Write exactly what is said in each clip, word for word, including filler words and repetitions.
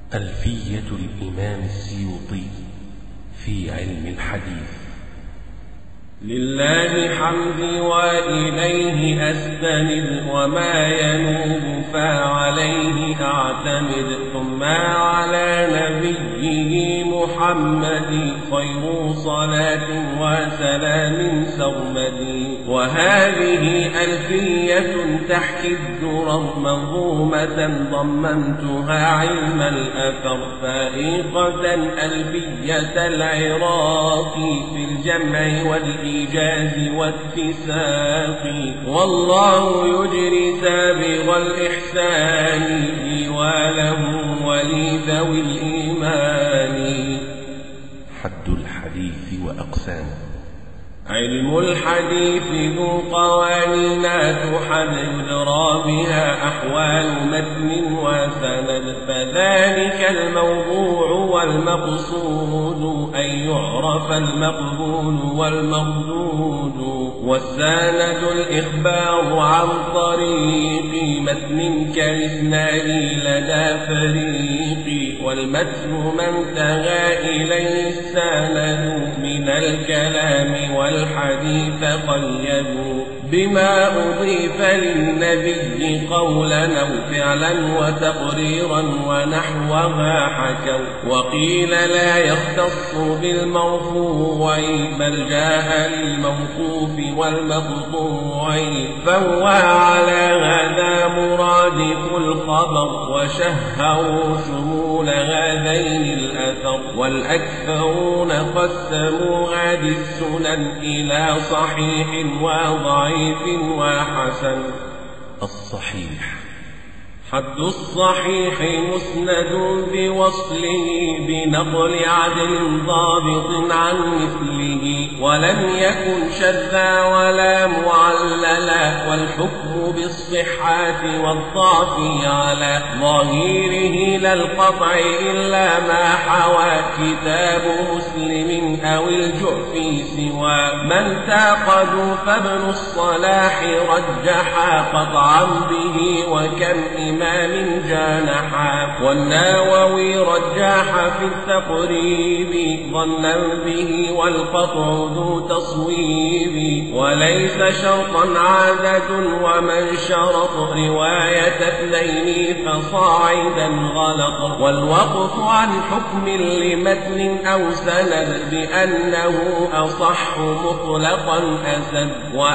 ألفية الإمام السيوطي في علم الحديث. لله حمدي وإليه أستند، وما ينوب فعليه أعتمد، ثم على نبيه محمد خير صلاة وسلام سرمدي. وهذه ألفية تحكي الدرر منظومة ضمنتها علم الأثر، فائقة ألفية العراق في الجمع والإيجاز والاتساق. والله يجري سابغ الإحسان لي وله ولذوي الإيمان. حد الحديث وأقسامه. علم الحديث ذو قوانين تحد، يدرى بها أحوال متن وسند، فذلك الموضوع والمقصود، أن يعرف المقبول والمردود. والسند الإخبار عن طريق متن كالإسناد لدى فريق، والمتن ما انتهى إليه السند من الكلام والحديث قيدوا، بما أضيف للنبي قولا أو فعلا وتقريرا ونحوها حكوا. وقيل لا يختص بالمرفوع، بل جاء للموقوف والمقطوع، فهو على هذا مرادف الخبر، وشهروا شمول هذين الأثر. والأكثرون قسموا هذه السنن إلى صحيح وضعيف وحسن. الصحيح. حد الصحيح مسند بوصله، بنقل عدل ضابط عن مثله، ولم يكن شذا ولا معللا، والحكم بالصحة والضعف على ظاهره لا القطع إلا ما حوى كتاب مسلم أو الجعفي سوى. من تعقدوا فابن الصلاح رجحا قطعا به، وكم إمام من جانحا. والنووي رجح في التقريب ظنا به، والقطع ذو تصويب. وليس شرطا عادة، ومن شرط رواية اثنين فصاعدا غلط. والوقف عن حكم لمتن أو سند بأنه أصح مطلقا أسد.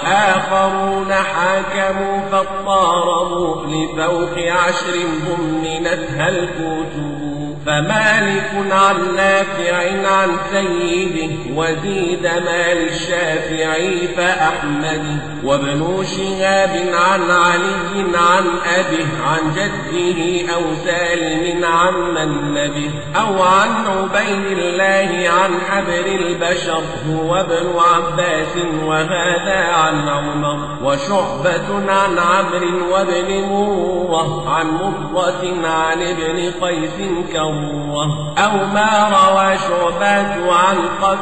وآخرون حاكموا فاضطربوا لفوق عشر ضمنتها الكتب. فمالك عن نافع عن سيده، وزيد مال الشافعي فأحمد. وابن شهاب عن علي عن أبيه، عن جده أو سالم عن من نبه، أو عن عبيد الله عن حبر البشر هو ابن عباس، وهذا عن عمر. وشعبة عن عمرو وابن مرة عن مرة عن ابن قيس كروة. أو ما روى شعبة عن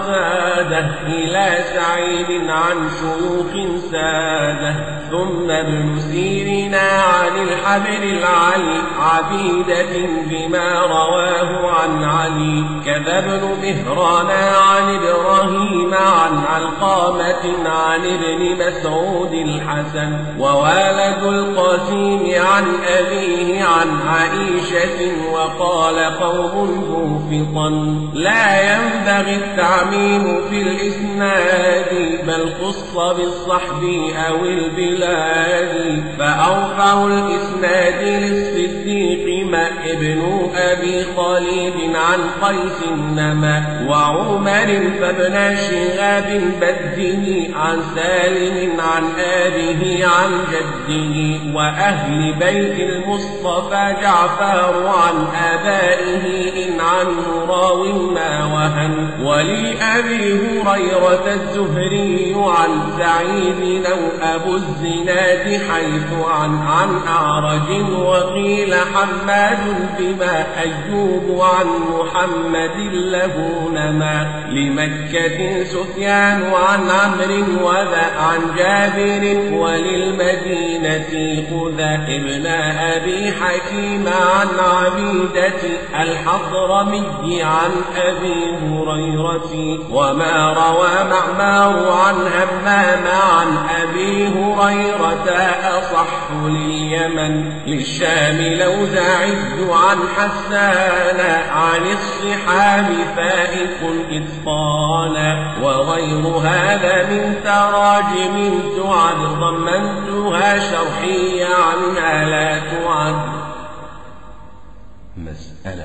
قتادة إلى سعيد عن شيوخ سادة. ثم ابن سيرين عن الحبر العلي عبيدة بما رواه عن علي. كذا ابن مهران عن إبراهيم عن علقامة عن ابن مسعود الحسن. ووالد القاسم عن أبيه عن عائشة. وقال قوم موفقا لا ينبغي التعميم في الإسناد، بل خص بالصحب أو البلاد. فأرفع الإسناد للصديق ما ابن أبي خالد عن قيس نما. وعمر فابن شهاب بده عن سالم عن آبه عن جده. وأهل بيت المصطفى جعفر عن آبائه إن عنه راو ما وهن. ولأبي هريرة الزهري عن سعيد أو أبو الزناد حيث عن عن أعرج. وقيل حماد بما أيوب عن محمد له نما. لمكة سفيان عن عمرو وذا عن جابر. وللمدينة خذا ابن أبي حكيم حكيم عن عبيدة الحضرمي عن أبي هريرة. وما روى معمار عن همام عن أبي هريرة أصح لليمن. للشام لوزاعي عن حسان عن الصحاب فائق إتقانا. وغير هذا من تراجم تعد ضمنتها شرحي عنها لا تعد. مسألة: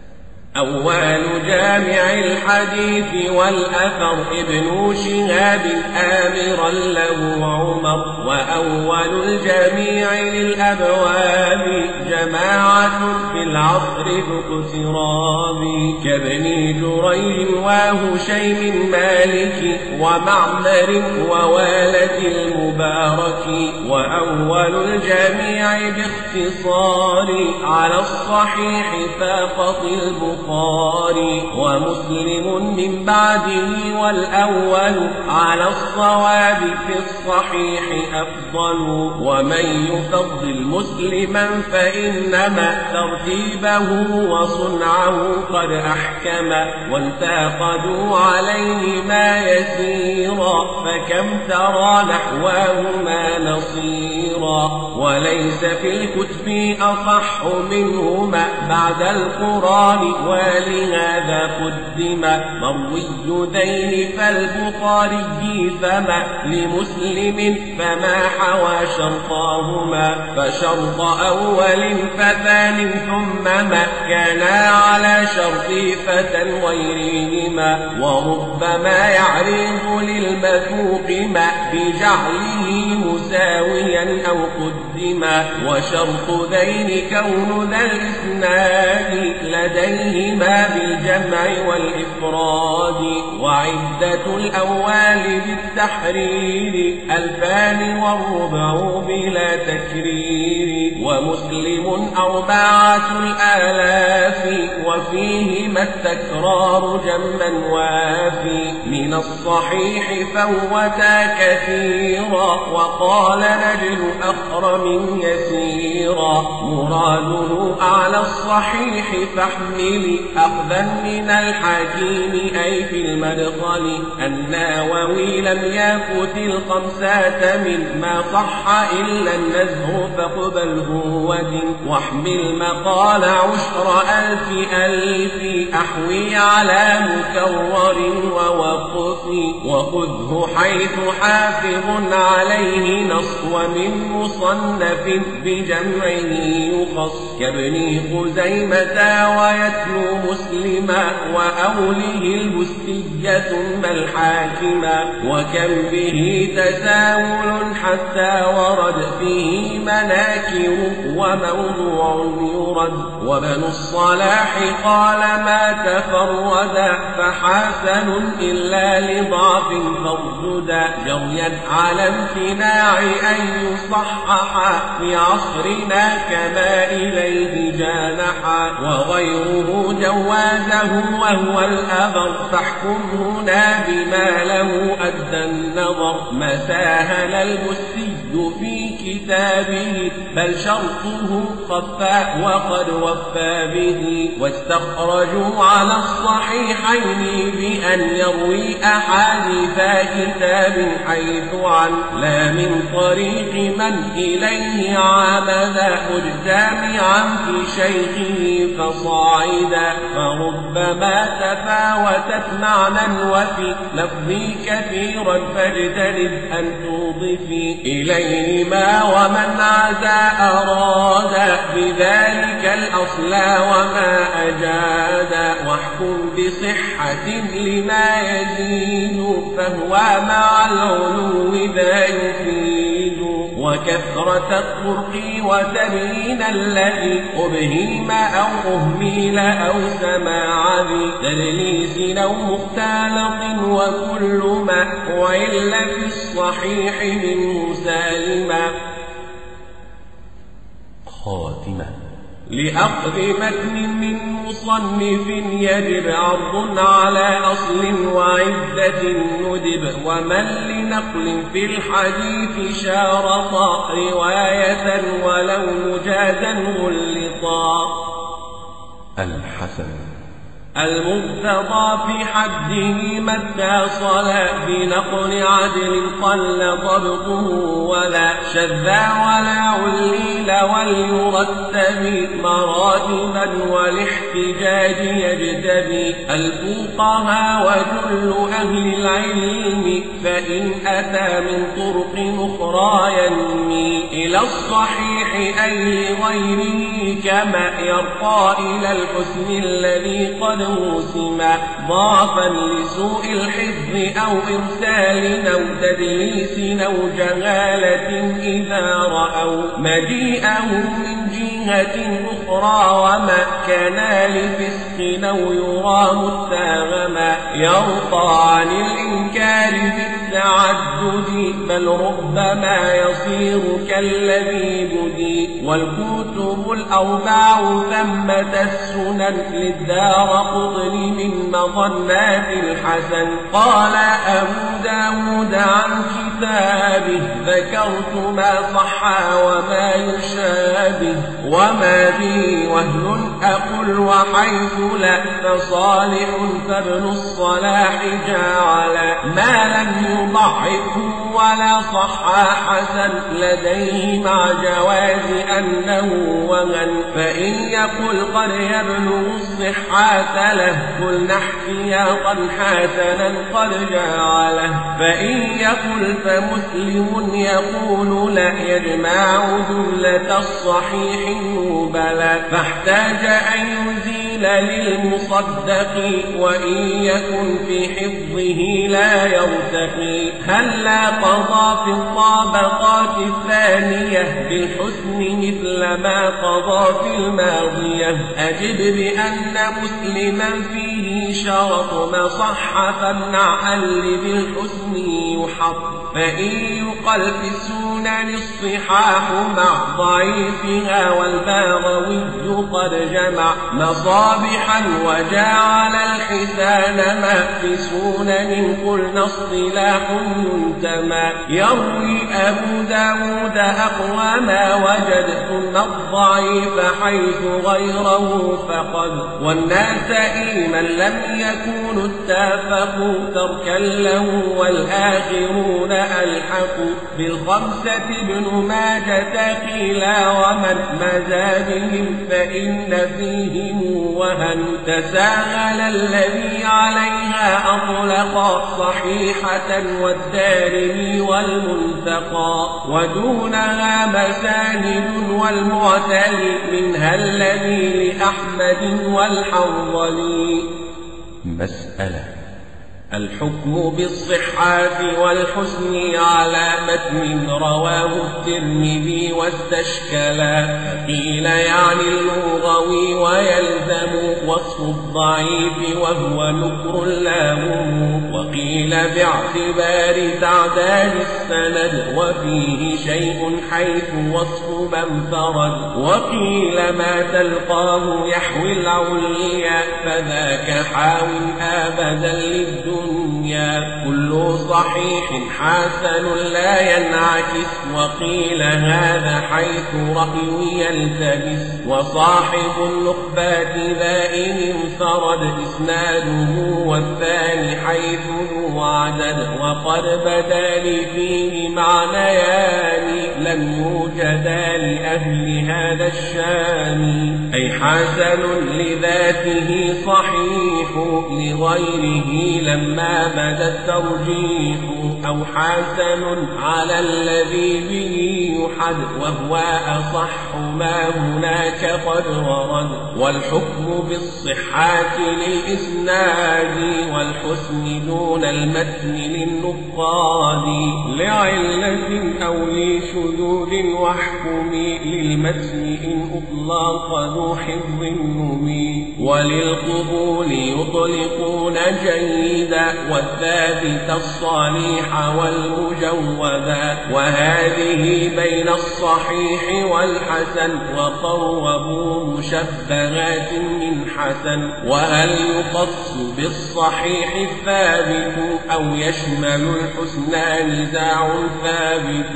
أول جامع الحديث والأثر ابن شهاب آمرا له عمر. وأول الجميع للأبواب جماعة في العصر ذو اقتراب كابن جريج وهشيم مالك ومعمر ووالد المبارك. وأول الجميع باختصار على الصحيح فاقط البخاري ومسلم من بعده. والأول على الصواب في الصحيح أفضل. ومن يفضل مسلما فإنما ترتيبه وصنعه قد أحكم. وانتقدوا عليه ما يسيرا فكم ترى نحواهما نصيرا. وليس في الكتب أصح منهما بعد القرآن ولهذا قدم مروي ذين فالبخاري فما لمسلم فما حوى شرطاهما. فشرط أول فثان ثم ما كانا على شرط فتى غيرهما. وربما يعرض للمثوق ما بجعله مساويا أو قدما. وشرط ذين كون ذا الإسناد لديهما بالجمع والإفراد. وعدة الأول بالتحرير ألفان والربع بلا تكرير. ومسلم أربعة الآلاف وفيهما التكرار جما وافي. من الصحيح فوتا كثيرا وقال نجل أخرم يسيرا. مراده أعلى الصحيح فاحمل أخذا من الحكيم أي في المدخل. النووي لم يفت الخمسة مما صح إلا النزه فاقبله ودن. واحمل مقال عشر ألف ألف أحوي على مكرر ووقف. وخذه حيث حافظ عليه نص ومن مصنف بجمعه يخص. كابن خزيمة ويتلو مسلما وأوله البستية ثم الحاكما. وكم به تساهل حتى ورد فيه مناكر وموضوع يرد. وابن الصلاح قال ما تفردا فحسن إلا لضعف فارجدا. جريا على امتناع أن يصحح في عصرنا كما إليه جانحا. وغيره جوازه وهو الأبر فاحكم هنا بما له أدى النظر. ما ساهل البستي في كتابه بل شرطه خفى وقد وفى به. واستخرجوا على الصحيحين بأن يروي أحاديث كتاب حيث عن لا من طريق من إليه عمدا مجتمعا في شيخه فصاعدا. فربما تفاوتت معنى وفي لفظي كثيرا فاجتنب أن تضفي إليهما. ومن عزى أراد بذلك الأصل وما أجاد. واحكم بصحة لما يزيد فهو مع العلو ذا يفيد. وكثرة الطرق وتبيين الذي أبهيم أو أهميل أو سماع ذي تدليس أو مختلط. وكل ما وإلا في الصحيح منه سالما. خاتمة: لأخذ متن من مصنف مصنف يجب عرض على أصل وعدة ندب ومن لنقل في الحديث شارطا رواية ولو مجازا غلطا. الحسن المرتضى في حده ما اتصل بنقل عدل قل ضبطه ولا شذا ولا عليل وليرتب مراتبا والاحتجاج يجتبي الفقهاء وجل أهل العلم فإن أتى من طرق أخرى ينمي إلى الصحيح أي لغيره كما يرقى إلى الحسن الذي قد موسما ضعفا لسوء الحفظ أو إرسال أو تدليس أو جهالة إذا رأوا مجيئه من جهة أخرى وما كان لفسق أو يرى متاغما يرقى عن الإنكار بالتعدد بل ربما يصير كالذي بدي والكتب الأربع ثمة السنن للدار قطن من مظنات الحسن. قال أبو داود عن كتابه ذكرت ما صح وما يشابه وما به وهن أقل وحيث لا فصالح فابن الصلاح جعل ما لم يضعفه ولا صح حسن لديه مع جواز أنه ومن فإن يقل قد يبلغ الصحة له قلنا احتياطا حسنا قد جعله فإن يقل فمسلم يقول لا يجمع جملة الصحيح النبلا فاحتاج أن يزيل للمصدق وإن يكن في حفظه لا يرتقي هلا قضى في الطابقات الثانية بالحسن مثل ما قضى في الماضية أجب بأن مسلما فيه شرط ما صح فامنع اللي بالحسن يحط فإن يقل في السنن الصحاح مع ضعيفها والباغوي قد جمع مصابحا وجعل الحسان ما في سنن قلنا اصطلاح ينتمى يروي أبو داود أقوى ما وجد ثم الضعيف حيث غيره فقد والناس من لم يكونوا اتفقوا تركا له والآخرون ألحقوا بالخمسة ابن ماجة قيلا ومن مزى بهم فإن فيهم وهن تساهل الذي عليها أطلق صحيحة والدارمي والمنتقى ودونها مساند والمعتل منها الذي لأحمد والحنظلي. مسألة الحكم بالصحة والحسن على متن رواه الترمذي واستشكلا قيل يعني اللغوي ويلزم وصف الضعيف وهو نكر لاهم وقيل باعتبار تعداد السند وفيه شيء حيث وصف من فرد وقيل ما تلقاه يحوي العليا فذاك حاو أبدا للدنيا الدنيا كل صحيح حسن لا ينعكس وقيل هذا حيث رأي يلتبس وصاحب النخبات ذا إن انفرد إسناده والثاني حيث ذو عدد وقد بدا لي فيه معنيان لم يوجدا لأهل هذا الشام أي حسن لذاته صحيح لغيره لما بدا الترجيح أو حسن على الذي به يحد وهو أصح ما هناك قد ورد والحكم بالصحة للإسناد والحسن دون المتن للنقاد لعلة أو لشذوذ واحكم للمتن إن أطلق ذو حفظ نمي وللقبول يطلقون جيدا والثابت الصالح والمجودا وهذه بين الصحيح والحسن وقربوا مشبهات من حسن وهل يخص بالصحيح الثابت أو يشمل الحسنى نزاع ثابت.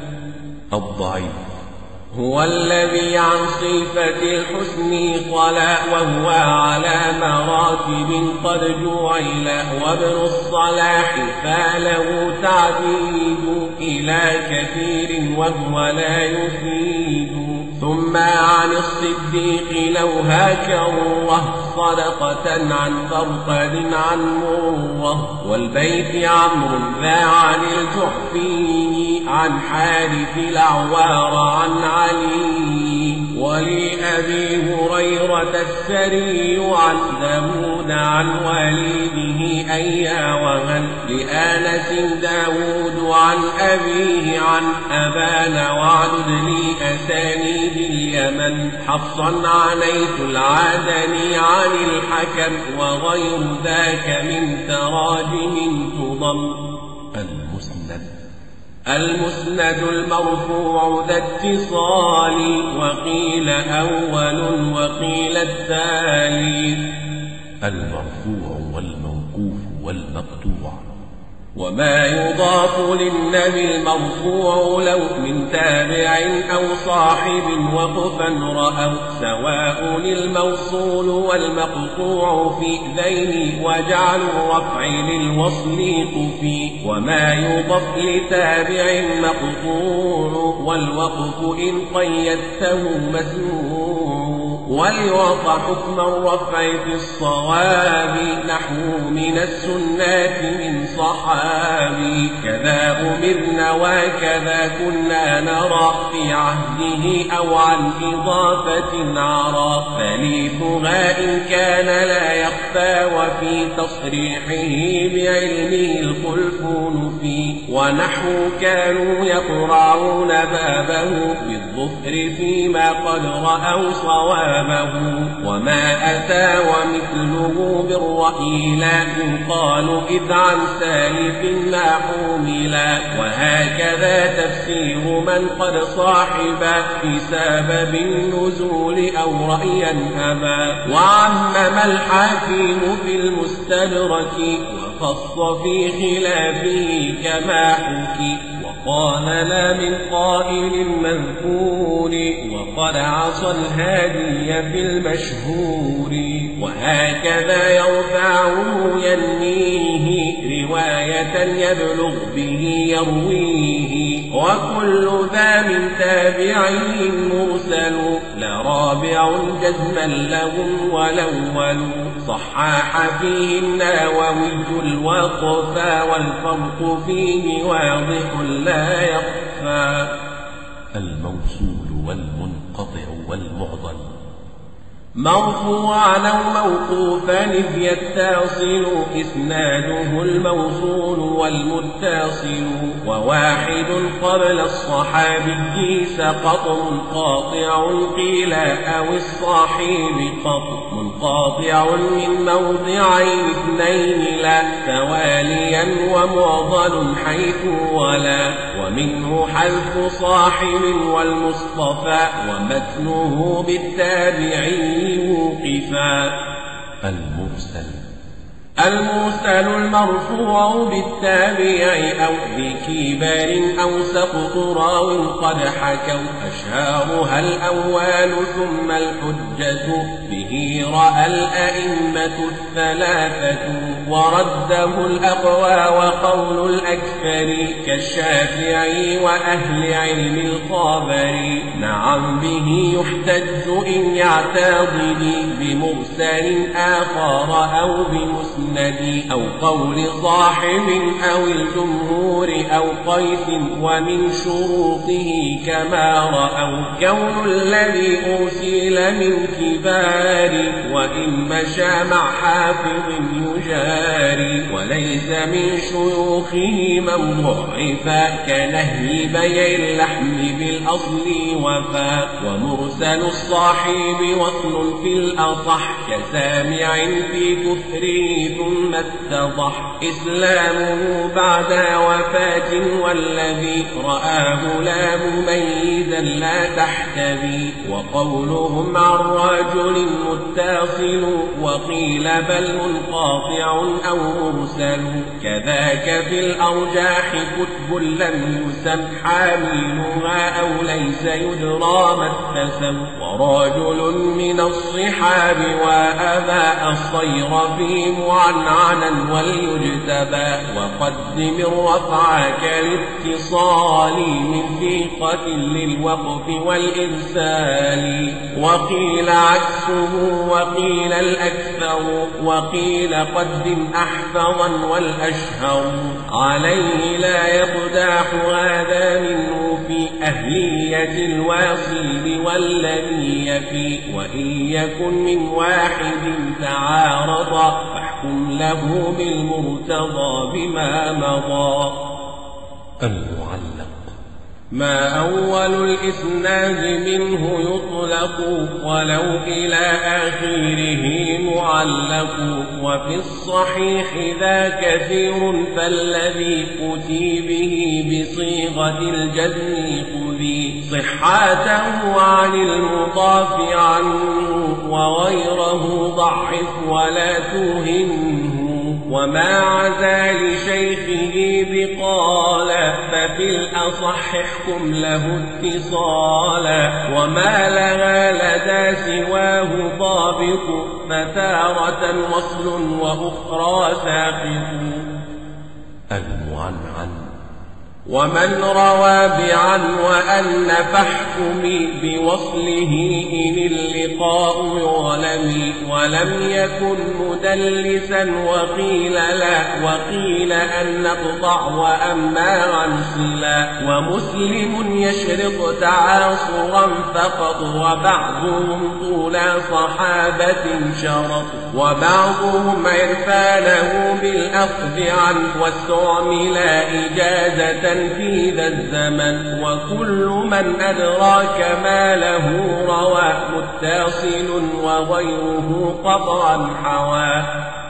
الضعيف هو الذي عن صفة الحسن خلا وهو على مراتب قد جعل وابن الصلاح فله تعديد إلى كثير وهو لا يفيد. ثم عن الصديق لو هكره صدقة عن فرقد عن مره والبيت عمرو ذا عن الجحفي عن حارث الأعوار عن علي ولأبي هريرة السري عن داود عن والده أيا وهن لآنس داود عن أبيه عن أبان وعدد لي أسانيد اليمن حفصا عنيت العدني عن الحكم وغير ذاك من تراجم تضم. المسند المسند المرفوع ذا اتصال وقيل أول وقيل التالي. المرفوع والموقوف والمقطوع. وما يضاف للنبي المرفوع لو من تابع أو صاحب وقفا رأوا سواء الموصول والمقطوع في ذين وجعل الرفع للوصل قفي. وما يضاف لتابع مقطوع والوقف إن قيدته مسموع وليعطى حكم الرفع في الصواب نحو من السنات من صحابي كذا أمرنا وكذا كنا نرى في عهده أو عن إضافة عرى ثالثها إن كان لا يخفى وفي تصريحه بعلمه الخلف نفي. ونحو كانوا يقرعون بابه بالظفر فيما قد رأوا صوابه وما أتى ومثله بالرأي لا يقال إذ عن سالف ما حملا. وهكذا تفسير من قد صاحب في سبب النزول أو رأيا أبا. وعمم الحاكم في المستدرك وخص في خلافه كما حكي وقال لا من قائل مذكور وقد عصى الهادي في المشهور. وهكذا يرفعه ينميه رواية يبلغ به يرويه وكل ذا من تابعيه مرسل لا رابع جزما لهم والأول. صحاح فيه النووي الوقفا والفرق فيه واضح لا يخفى. الموصول والمنقطع والمعضل. مرفوعا أو موقوفا إذ يتصل إسناده الموصول والمتصل وواحد قبل الصحابي سقط منقاطع قيل أو الصاحب قط منقاطع من موضعين اثنين لا تواليا ومعضل حيث ولا. ومنه حذف صاحب والمصطفى ومتنه بالتابعين موقفا. المرسل المرسل المرفوع بالتابع أو بكبار أو سقط راو قد حكوا أشهارها الأول ثم الحجة به رأى الأئمة الثلاثة ورده الأقوى وقول الأكثر كالشافعي وأهل علم الخبر. نعم به يحتج إن يعتضد بمرسل آخر أو بمسلم أو قول صاحب أو الجمهور أو قيس ومن شروطه كما رأوا كون الذي أرسل من الكبار وإن مشى مع حافظ يجاري وليس من شيوخه من ضعفا كنهي بيع اللحم بالأصل وفا ومرسل الصاحب وصل في الأصح كسامع في كفره ثم اتضح إسلامه بعد وفاة والذي رآه لا مميزا لا تحتذي وقولهم عن رجل متصل وقيل بل منقاطع أو مرسل كذاك في الأرجاح كتب لم يسم حاملها أو ليس يدرى ما اتسم ورجل من الصحاب وأبى الصير في معنعنا وليجتبى وقدم الرفع كالاتصال من ثقة للوقف والإرسال وقيل عكسه وقيل الأكثر وقيل قدم أحفظا والأشهر عليه لا يقداح هذا منه في أهلية الواصل والذي يفي وإن يكن من واحد تعارضا فاحكم له بالمرتضى بما مضى. المعلق ما أول الإسناد منه يطلق ولو إلى آخره معلق وفي الصحيح ذا كثير فالذي أتي به بصيغة الجزم خذي صحاته عن المضاف عنه وغيره ضعف ولا توهنه وما عزى لشيخه بقالا ففي الأصح احكم له اتصالا وما لها لدى سواه ضابط فتارة وصل وأخرى ساقط. المعنعن ومن روى بعن وأن فاحكمي بوصله إن اللقاء يعلم ولم يكن مدلسا وقيل لا وقيل أن نقطع وأما عن صلا ومسلم يشرط تعاصرا فقط وبعضهم طول صحابة شرط وبعضهم عرفانه بالأخذ عنه واستعمل إجازة في ذا الزمن وكل من أدراك ما له روى متصل وغيره قطعا حوى.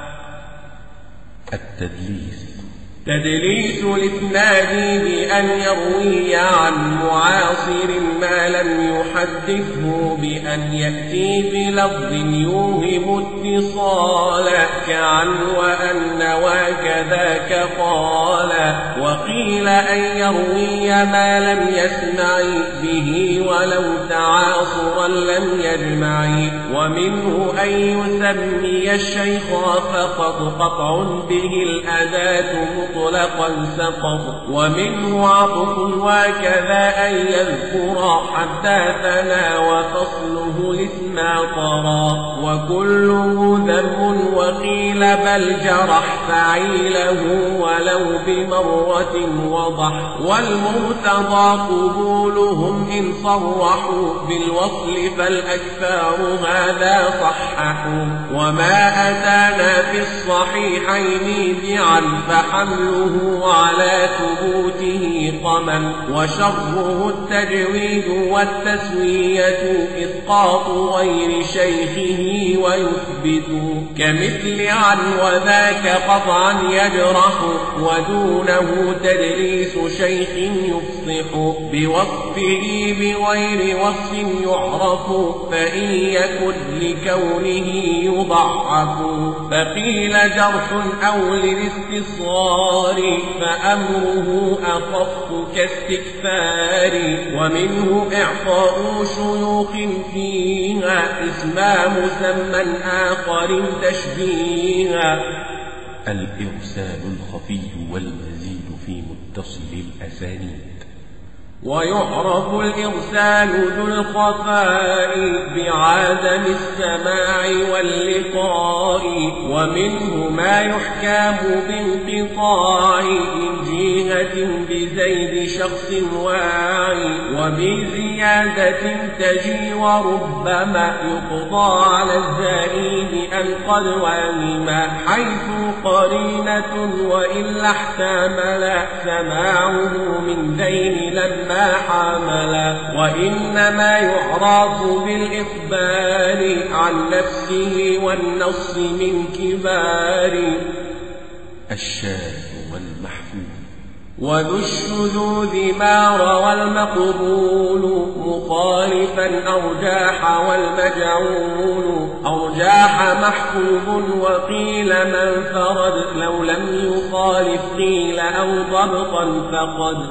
التدليس تدليس الإسناد بأن يروي عن معاصر ما لم يحدثه بأن يأتي بلفظ يوهم اتصالا كعن وأن وكذاك قال وقيل أن يروي ما لم يسمع به ولو تعاصرا لم يجمع ومنه أن يسمي الشيخ فقط قطع به الأداة مطلقا سقط ومنه عطف وكذا أن يذكر حدثنا وفصله الاسم طرا وكله ذم وقيل بل جرح فعيله ولو بمرة وضح والمرتضى قبولهم إن صرحوا بالوصل فالأكثار هذا صححوا وما أتانا في الصحيحين بعن فحمل على ثبوته قما وشره التجويد والتسوية إسقاط غير شيخه ويثبت كمثل عن وذاك قطعا يجرح ودونه تدليس شيخ يفصح بوصفه بغير وصف يعرف فإن يكن لكونه يضعف فقيل جرح أو للاستثار فأمره أخف كاستكثار ومنه إعطاء شيوخ فيها اسم مسمى آخر تشبيها. الإرسال الخفي والمزيد في متصل الأسانيد ويعرف الإرسال ذو الخفاء بعدم السماع واللقاء ومن ومنه ما يحكام بانقطاع من جهة بزيد شخص واعي وبزيادة تجي وربما يقضى على الزائد أن قد وهم حيث قرينة وإلا احتمل سماعه من دين لما حمل وإنما يعرف بالإخبار عن نفسه والنص من كبار الشاذ والمحفوظ وذو الشذوذ ما روى المقبول مخالفا أرجاح والمجعول أرجاح محفوظ وقيل من فرد لو لم يخالف قيل أو ضبطا فقد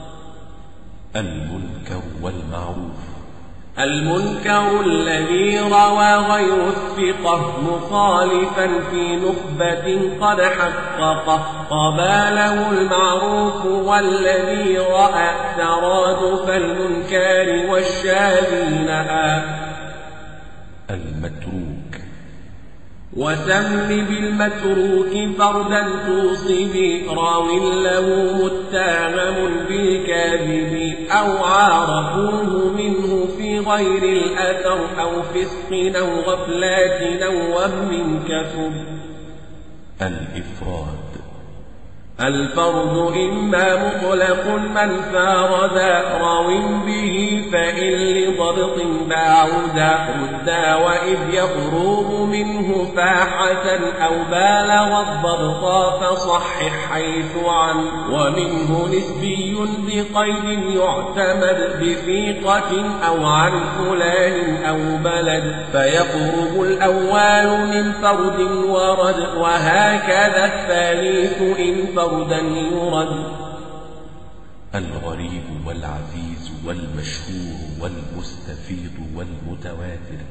المنكر والمعروف المنكر الذي روى غير الثقة مخالفا في نخبة قد حققه قباله المعروف والذي رأى ترادف المنكر والشاذ نأى المتروك وسم بالمتروك فردا توصب راو له متهم بالكاذب أو عارفوه منه في غير الأثر أو فسق أو غفلات أو وهم كثب الإفراد الفرد إما مطلق من فارد راو به فإن لضبط باعدا ردا وإذ يقرب منه فاحة أو بالغ الضبط فصحح حيث عن ومنه نسبي بقيد يعتمد بثيقة أو عن فلان أو بلد فيقرب الأول من فرد ورد وهكذا الثالث إن فرد فردا يرد الغريب والعزيز والمشهور والمستفيض والمتواتر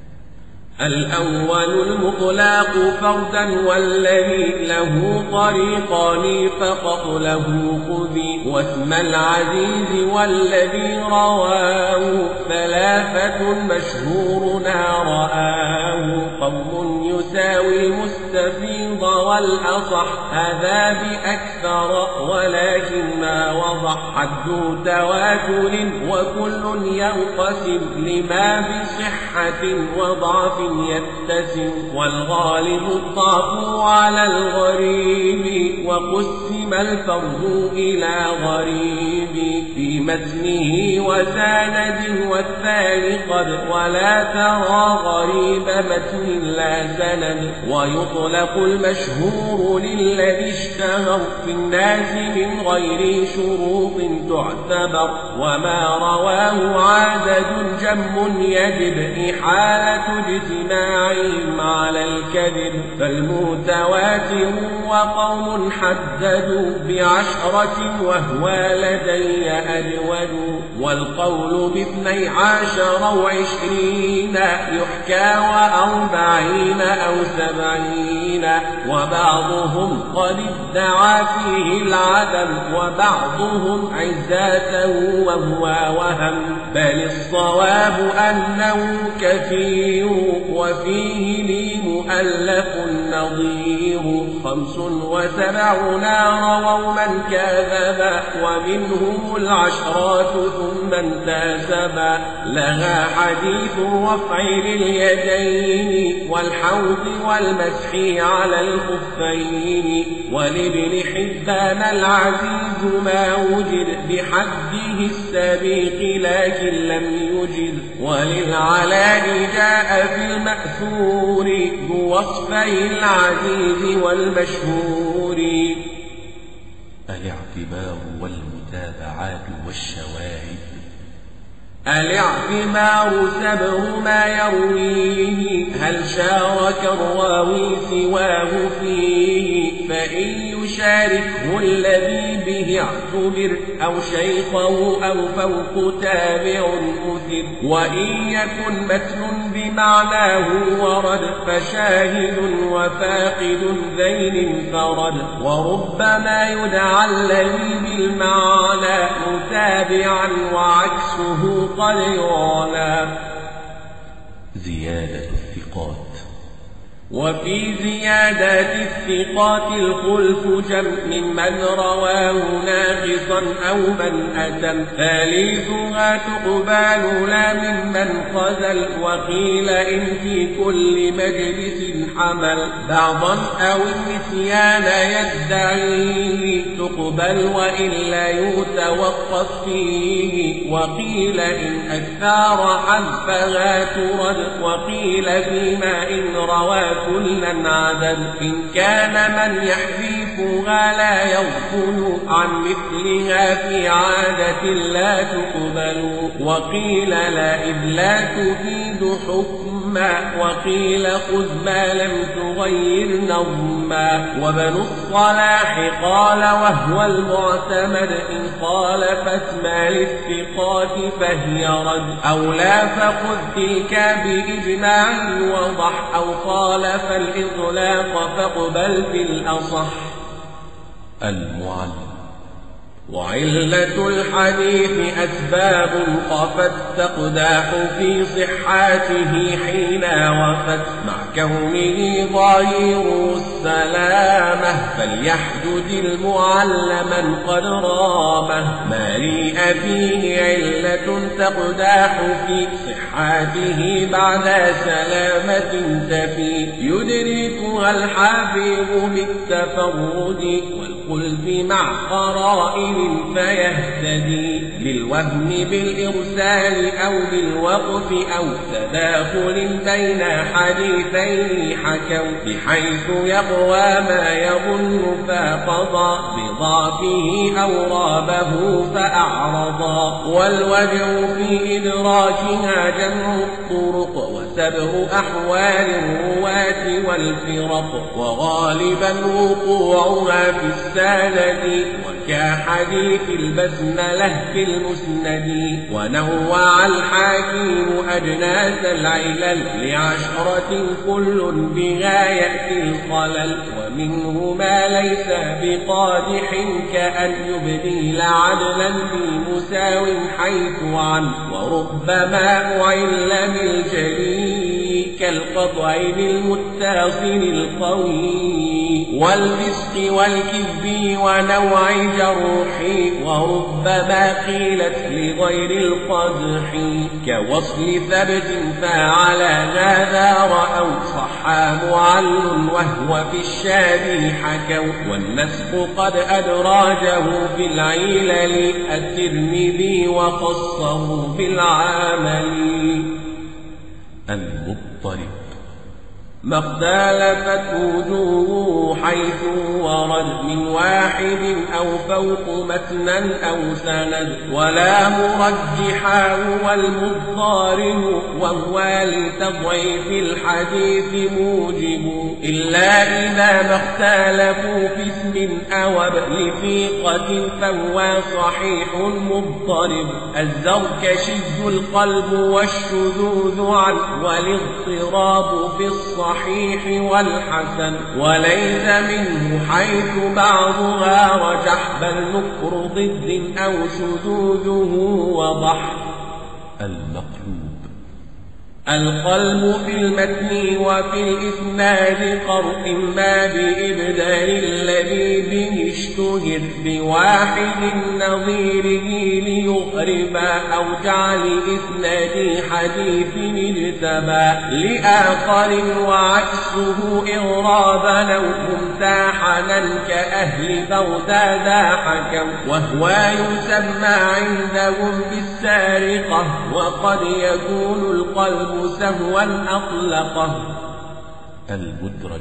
الأول المطلق فردا والذي له طريقان فقط له خذي واسم العزيز والذي رواه ثلاثة مشهورنا رآه قوم يساوي المستفيض والأصح هذا بأكثر ولكن ما وضح حد تواتر وكل ينقسم لما بصحة وضعف يتسم والغالب الطاف على الغريب وقسم الفرد إلى غريب في متنه وسند والثاني قد ولا ترى غريب متن لا سند ويطلق المشهور للذي اشتهر في الناس من غير شروط تعتبر وما رواه عدد جم يجب إحالة اجتماعهم على الكذب فالمتواتر وقوم حددوا بعشرة وهو لدي أجود والقول باثني عشر وعشرين يحكى وأربعين أو سبعين وبعضهم قد ادعى فيه العدم وبعضهم عزاته وهو وهم بل الصواب أنه كثير وفيه لي مؤلف نظير خمس وسبعون رووا من كذب ومنهم العشرات ثم انتسبا لها حديث الرفع لليدين والحوض والمسح على الخفين ولابن حبان العزيز ما وجد بحده السبيق لكن لم يجد وللعلاء جاء في المأثور بوصفي العزيز والمشهور الاعتبار والمتابعات والشواهد الاعتبار سبر ما يرويه هل شارك الراوي سواه فيه فإن يشاركه الذي به اعتبر أو شيخه أو فوق تابع أثر وإن يكن متن بمعناه ورد فشاهد وفاقد ذين انفرد وربما يدعى الذي بالمعنى متابعا وعكسه قد يعلى زيادة الثقات وفي زيادات الثقات الخلف جم ممن رواه ناقصا أو من أتم ثالثها تقبال لا ممن خذل وقيل إن في كل مجلس حمل بعضا أو النسيان يدعيه تقبل وإلا يتوقف فيه وقيل إن أكثر حذفها ترد وقيل فيما إن رواه كلا عدد إن كان من يحذفها لا يغفل عن مثلها في عادة لا تقبل وقيل لا إذ لا تفيد حكما وقيل خذ ما لم تغير نظما وابن الصلاح قال وهو المعتمد إن قال فاسمى للثقات فهي رد أو لا فخذ تلك بإجماع وضح أو قال فالإطلاق فاقبل في الأصح. المعلم. وعلة الحديث أسباب خفت تقداح في صحاته حين وفت مع كونه ظاهر السلامة فليحدد المعلما قد رامه ما لي فيه علة تقداح في صحاته بعد سلامة تفي يدركها الحافظ بالتفرد والخلف مع قرائن فيهتدي بالوهم بالإرسال أو بالوقف أو تداخل بين حديثين حكوا بحيث يقوى ما يظن فقضى بضعفه أو رابه فأعرضا والوجه في إدراكها جمع الطرق وسبع أحوال الرواة والفرق وغالبا وقوعها في السند وكحديث البسملة في المسند ونوع الحاكم أجناس العلل لعشرة كل بها يأتي الخلل ومنه ما ليس بقادح كأن يبديل عدلا بمساو حيث عن وربما أعل بالجليل كالقطع بالمتصل القوي والفسق والكذب ونوع جروح وربما قيلت لغير القدح كوصل ثبت فعلى هذا رأوا صحى معل وهو في الشاب حكوا والنسق قد أدراجه في العلل الترمذي وخصه بالعمل. المضطرب. ما اختلفت وجوه حيث ورد من واحد أو فوق متنا أو سند ولا مرجحا هو المضطرب وهو لتضعيف الحديث موجب إلا إذا ما اختلفوا في اسم أو ابن ثقة فهو صحيح مضطرب الزركشي القلب والشذوذ عن والاضطراب في الصحيح الصحيح والحسن وليس منه حيث بعضها رجح بل نكر ضد أو شذوذه وضح. المقلوب. القلب في المتن وفي الإسناد قر إما بإبدال الذي به اشتهر بواحد نظيره ليقربا أو جعل إسناد حديث اجتبا لآخر وعكسه إغرابا أو ممتحنا كأهل بغداد حكوا وهو يسمى عندهم بالسارقة وقد يكون القلب سهوا أطلقه. المدرج.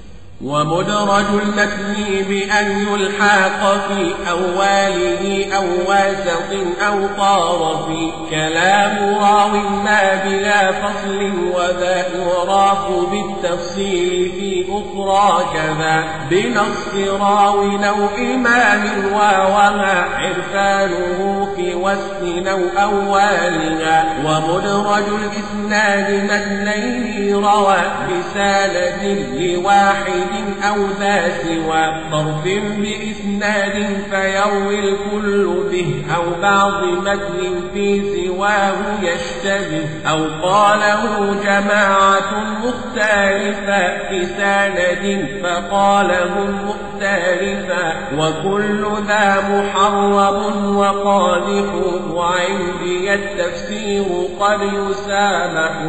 ومدرج المتن بأن يلحق في أوله أو واسط أو طار في كلام راو ما بلا فصل وذا يراف بالتفصيل في أخرى كذا بنص راو أو إمام ووما عرفانه في وسط أو أولها ومدرج الإسناد متنين روى بسالة لواحد أو ذا سوى طرف بإسناد فيروي الكل به أو بعض متن في سواه يشتبه أو قاله جماعة مختلفة في سند فقالهم مختلفا وكل ذا محرم وقادح وعندي التفسير قد يسامح.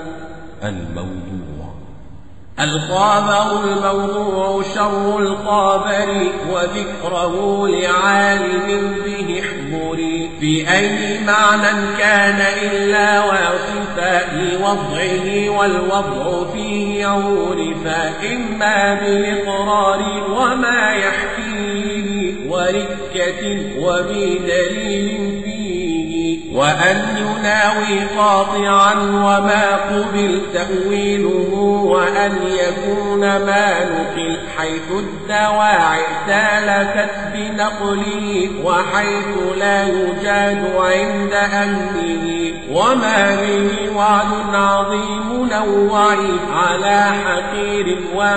الموضوع الخابر الموضوع شر الخابر وذكره لعالم به احضري في أي معنى كان إلا واصفا لوضعه والوضع فيه عورفا إما بالإقرار وما يحكيه وركة وبدليل فيه وأن يناوي قاطعا وما قبل تأويله وأن يكون ما نقل حيث الدواعي تالفت بنقله وحيث لا يجاد عند أهله وما به وعد عظيم نوعي على حقير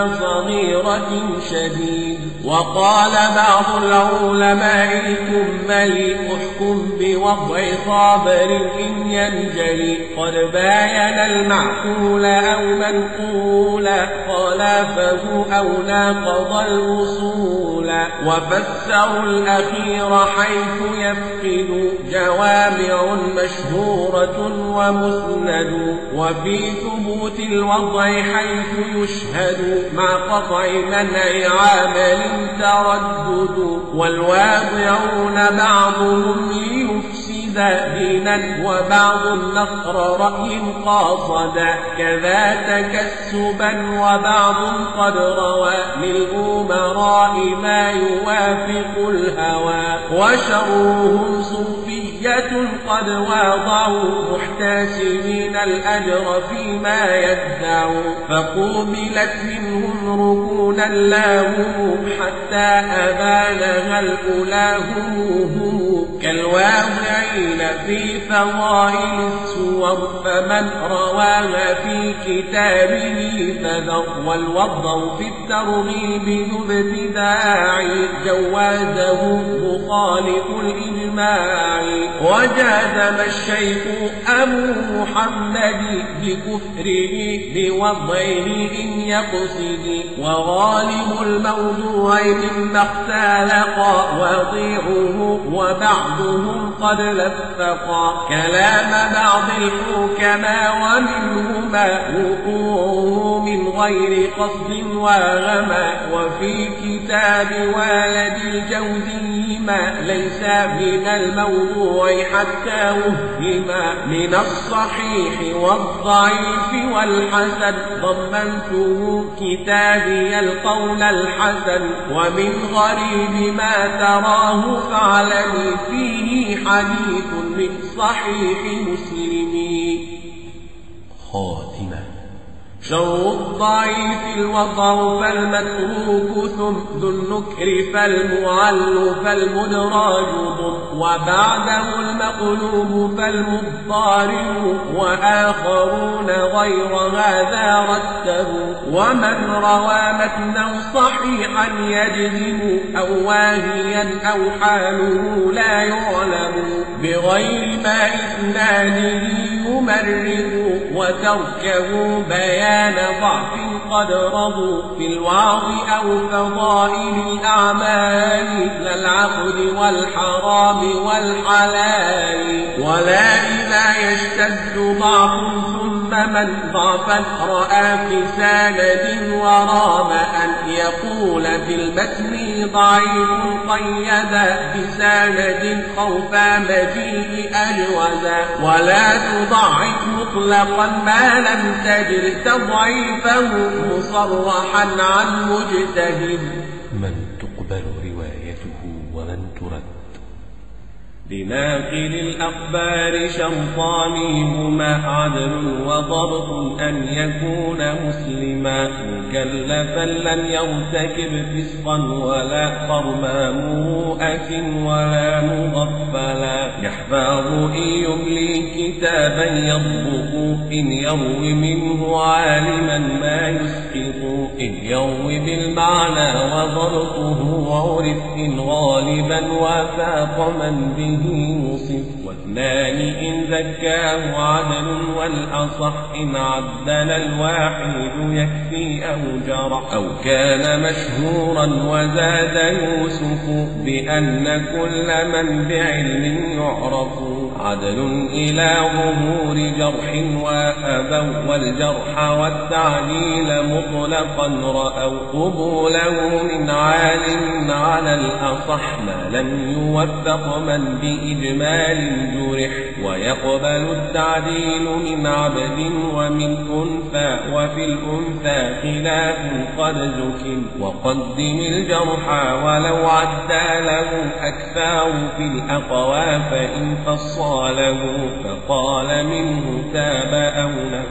وصغيرة شديد. وقال بعض العلماء الكمل احكم بوضع صابر إن ينجلي قد باين المعقول أو منقولا خلافه أو ناقض الأصول وفسروا الأخير حيث يفقد جوامع مشهورة ومسند وفي ثبوت الوضع حيث يشهد مع قطع منع عامل تردد والواضعون بعضهم ليفسد دينا وبعض النصر رأي قاصدا كذا تكسبا وبعض قد روى للأمراء ما يوافق الهوى وشرهم صوفية قد واضعوا محتسبين الأجر فيما يدعوا فقوبلت منهم ركونا لاهم حتى أبانها الأولى هم كالواضعين في فضائل السور فمن رواها في كتابه فذر والوضع في الترغيب ذو ابتداع جوازه مخالف الإجماع وجازم الشيخ أبو محمد بكفره بوضعه إن يقصد وغالب الموضوع مما اختلقا وضيعه وبعضهم قد لفقا كلام بعض الحكماء ومنهما وقوعه من غير قصد وغما وفي كتاب والد الجوزي ما ليس من الموضوع حتى وهما من الصحيح والضعيف والحسن ضمنته كتابي القول الحسن ومن غريب ما تراه فاعلم فيه حديث من صحيح مسلم. خاتمة. شر الضعيف الوضع فالمتروك ثم ذو النكر فالمعل فالمدراج ضم وبعده المقلوب فالمضطارب وآخرون غير هذا رتبوا ومن روى متنا صحيحا يجزم أو واهيا أو حاله لا يعلم بغير ما إسناده يمرر وتركه بيان ضعف قد رضوا في الوعظ أو فضائل الأعمال للعقد والحرام والحلال ولا إذا يشتد ضعف ثم من ضعفا رأى في سند ورام أن يقول في المتن ضعيف قيدا بسند خوف مجيء أجوزا ولا تضعف مطلقا ما لم تجر تضعيفه مصرحا عن مجتهد. من تقبل روايته ومن ترد. لناقل الأخبار شرطان هما عدل وضبط أن يكون مسلما مكلفا لم يرتكب فسقا ولا قرما مروءة ولا مغفلا يحفظ إن يملي كتابا يضبط إن يروي منه عالما ما يسقط إن يروي بالمعنى وضبطه عرف إن غالبا وفاق من به وصف واثنان إن ذكاه عدل والأصح إن عدل الواحد يكفي أو جرى أو كان مشهورا وزاد يوسف بأن كل من بعلم يعرف عدل إلى ظهور جرح وأبوا والجرح والتعديل مطلقا رأوا قبوله من عالم على الأصح ما لم يوفق من بإجمال جرح ويقبل التعديل من عبد ومن أنثى وفي الأنثى خلاف قد زكن وقدم الجرح ولو عدى له أكثر في الأقوى فإن فصاله فقال منه تاب أو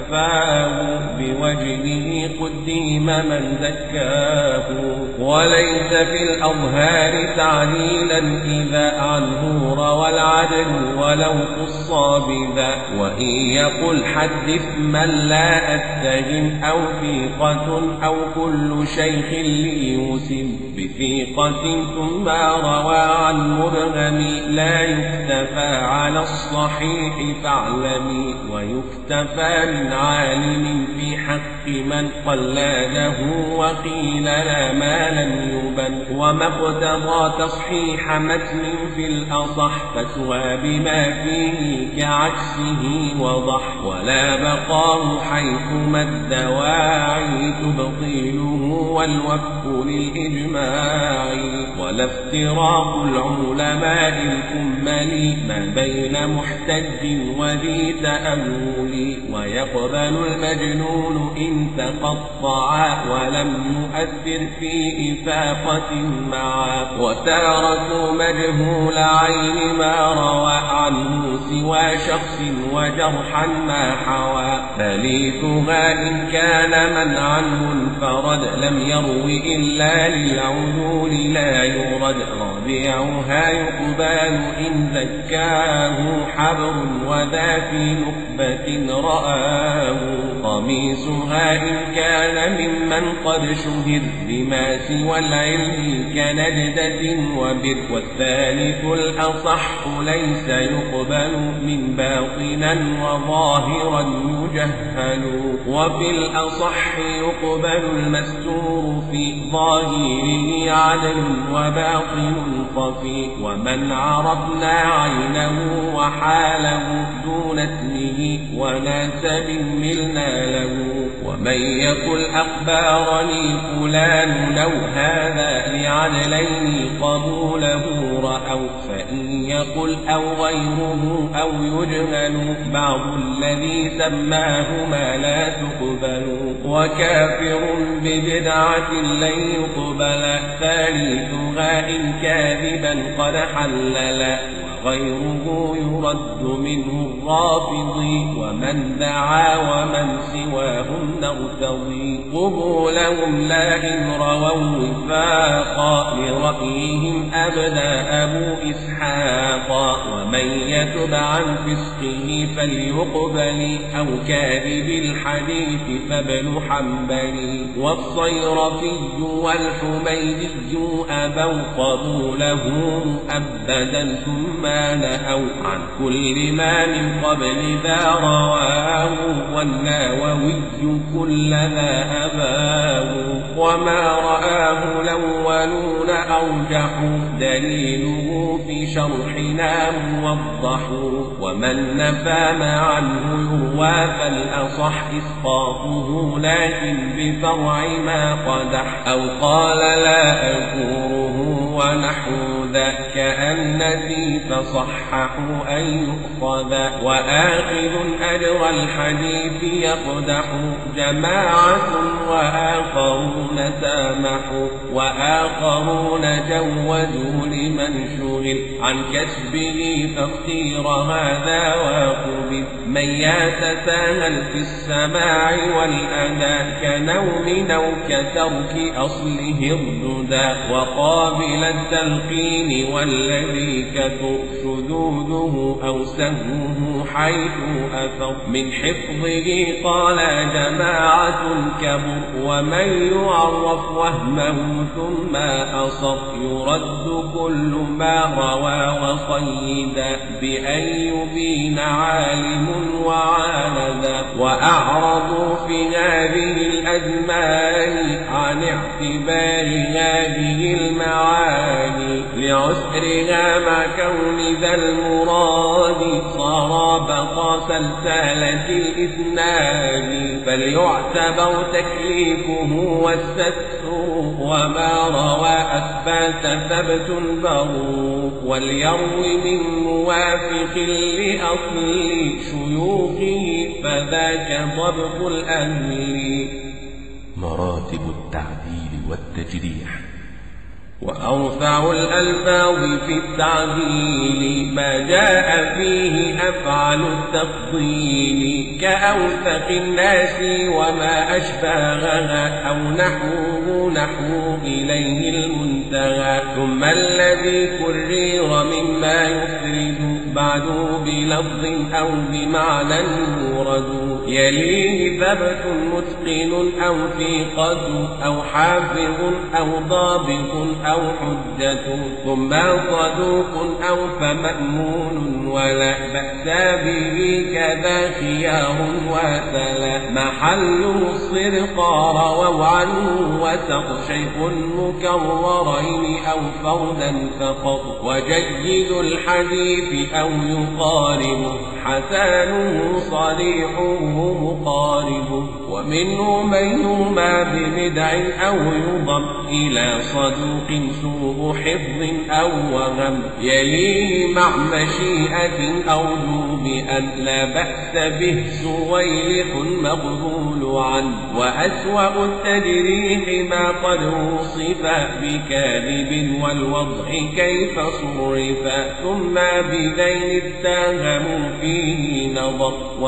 نفاه بوجهه قديم من زكاه وليس في الأظهار تعديلا إذا عنه روى العدل ولو قص بذا وإن يقل حدث من لا أتهم أو ثقة أو كل شيخ ليوسم بثقة ثم روى عن مبهم لا يكتفى على الصحيح فاعلمي ويكتفى من عالم في حق من قلده وقيل لا ما لم يبن وما اقتضى تصحيح متن في الأصح فتوى بما فيه كعكسه وضح ولا بقاه حيثما الدواعي تبطيله والوفق للإجماع ولا افتراق العلماء الكمل ما بين محتج وذي تأمل ويقبل المجنون إن تقطع ولم يؤثر في إفاقة معا وتارة مجهول عين ما روى عنه سوى شخص وجرحا ما حوى ثالثها إن كان من عنه انفرد لم يروي إلا للعدول لا يرد رابعها يقبال إن زكاه حبر وذا في نخبة رآه قميصها إن كان ممن قد شهر بما سوى العلم كنجدة وبر والثالث الأصح ليس يقبل من باطنا وظاهرا يجهل وفي الأصح يقبل المستور في ظاهره عدل وباطن خفي ومن عرفنا عينه وحاله دون اسمه ونسب ملنا له ومن يقل أخبارني فلان لو هذا لعدلين قبوله رأوا فإن يقل أو غيره أو يجهل بعض الذي سماهما لا تقبل وكافر ببدعة لن يقبل ثالثها إن كاذبا قد حلل غيره يرد منه الرافض ومن دعا ومن سواهم نرتضي قبولهم لا إن رووا وفاقا لرأيهم أبدى أبو إسحاق ومن يتب عن فسقه فليقبل أو كاذب الحديث فابن حنبل والصيرفي والحميدي أبوا قبوله أبدا ثم نهوا عن كل ما من قبل ذا رواه والنووي كل ذا أباه وما رآه الأولون أرجحوا دليله في شرحنا موضح ومن نفى ما عنه يروى فالأصح إسقاطه لكن بفرع ما قدح أو قال لا أذكره ونحو ذا كأنتي فصححوا أن يؤخذ وآخذ أجر الحديث يقدح جماعة وآخرون تسامحوا وآخرون جوزوا لمن شغل عن كسبه فاختير هذا وقبل. من يتساهل في السماع والأداء كنوم أو كترك أصله الردى وقابل التلقين والذي كثر شذوذه أو سهوه حيث أثر من حفظه قال جماعة كبر. ومن يعرف وهمه ثم أصر يرد كل ما روى وقيدا بأن يبين عالم وعالدا. وأعرضوا في هذه الأزمان عن اعتبار هذه المعاني لعسرها مع كون ذا المراد صار بقى سلسلة الإسناد. فليعتبر تكليفه والستر وما روى أثبات ثبت برو وليروي من موافق لأصل شيوخه فذاك ضبط الأهل. مراتب التعديل والتجريح. وأرفع الألفاظ في التعديل ما جاء فيه أفعل التفضيل كأوثق الناس وما أشباهها أو نحوه نحو إليه المنتهى. ثم الذي كرر مما يفرد بعد بلفظ أو بمعنى يورد يليه ثبت متقن أو ثقة أو حافظ أو ضابط أو حجة ثم صدوق أو فمأمون ولا بأس به كذا خيار وتلا. محله الصدق رووا عنه وسق شيخ مكررين أو فردا فقط وجيد الحديث أو يقارب حسانه صريحه مقارب. ومنه من يرمى ببدع أو يضم إلى صدوق سوء حفظ أو وهم يليه مع مشيئة أو بأن لا بأس به سويلح مقبول عنه. وأسوأ التجريح ما قد وصف بكاذب والوضع كيف صرف ثم بذين اتهموا فيه نظر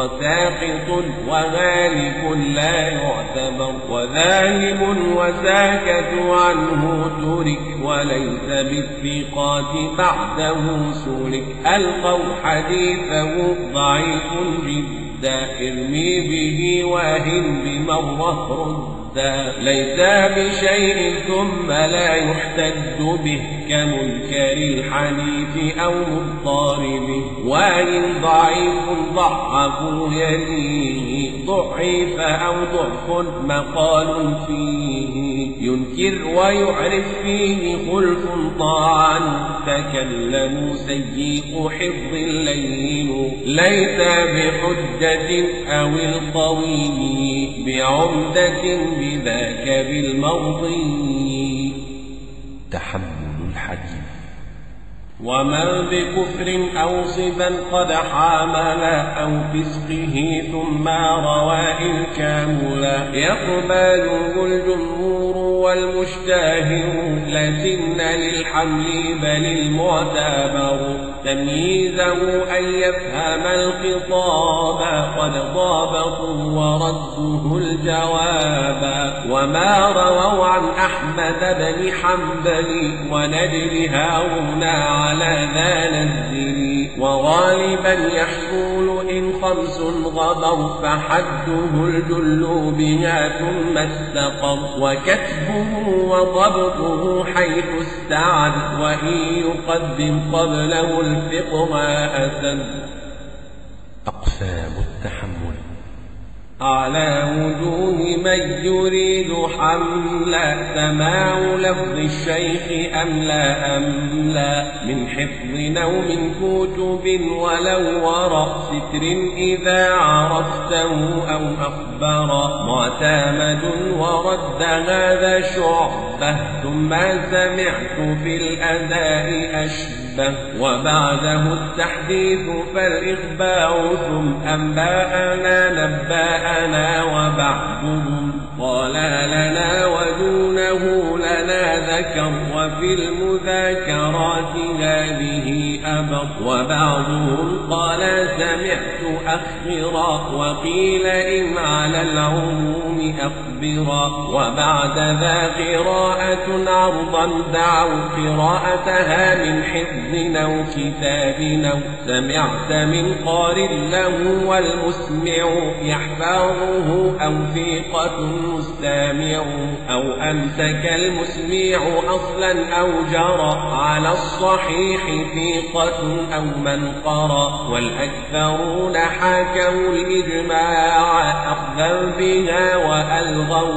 وساقط وغالب لا يعتبر وذاهب وساكت عنه ترك وليس بالثقات بعده سلك. ألقوا حديثه ضعيف جدا ارمي به واهن بمره رد ليس بشيء ثم لا يحتج به كمنكر الحديث أو مضطربه. وإن ضعيف ضعفوا يليه ضعيف أو ضعف مقال فيه ينكر ويعرف فيه خلف طعن تكلم سيء حفظ اللين ليس بحجة أو القوي بعمدة بذاك بالمرضي. تحمل الحديث. ومن بكفر أو صبا قد حامل أو فسقه ثم روى الكامل يقبله الجمهور والمشتهر لكن للحمل بل المعتبر تمييزه أن يفهم الخطاب قد ضابطوا ورده الجواب. وما رووا عن أحمد بن حنبل ونجل هارون على ذا نزل وغالبا يحصل إن خمس غبر فحده الجل بها ثم استقر وكتبه وضبطه حيث استعد وإن يقدم قبله الفقه أسد. أقسام التحمل. على وجوه من يريد حملا سماع لفظ الشيخ أم لا أم لا من حفظ أو من كتب ولو وراء ستر إذا عرفته أو أخبر معتمد ورد هذا شعبة ثم سمعت في الأداء أشبه وبعده التحديث فالإخبار ثم أنباءنا نباءنا وبعضهم قال لنا ودون ذكر وفي المذاكرات هذه أبر. وبعضهم قال سمعت أخبرا وقيل إن على العموم أخبرا. وبعد ذا قراءة عرضا دعوا قراءتها من حفظ أو كتاب أو سمعت من قارئ له والمسمع يحفظه أو ثقة مستمع أو أمسك المسمع أصلا أو جرى على الصحيح ثقة أو من قرأ. والأكثرون حكوا الإجماع أخذا بها وألغوا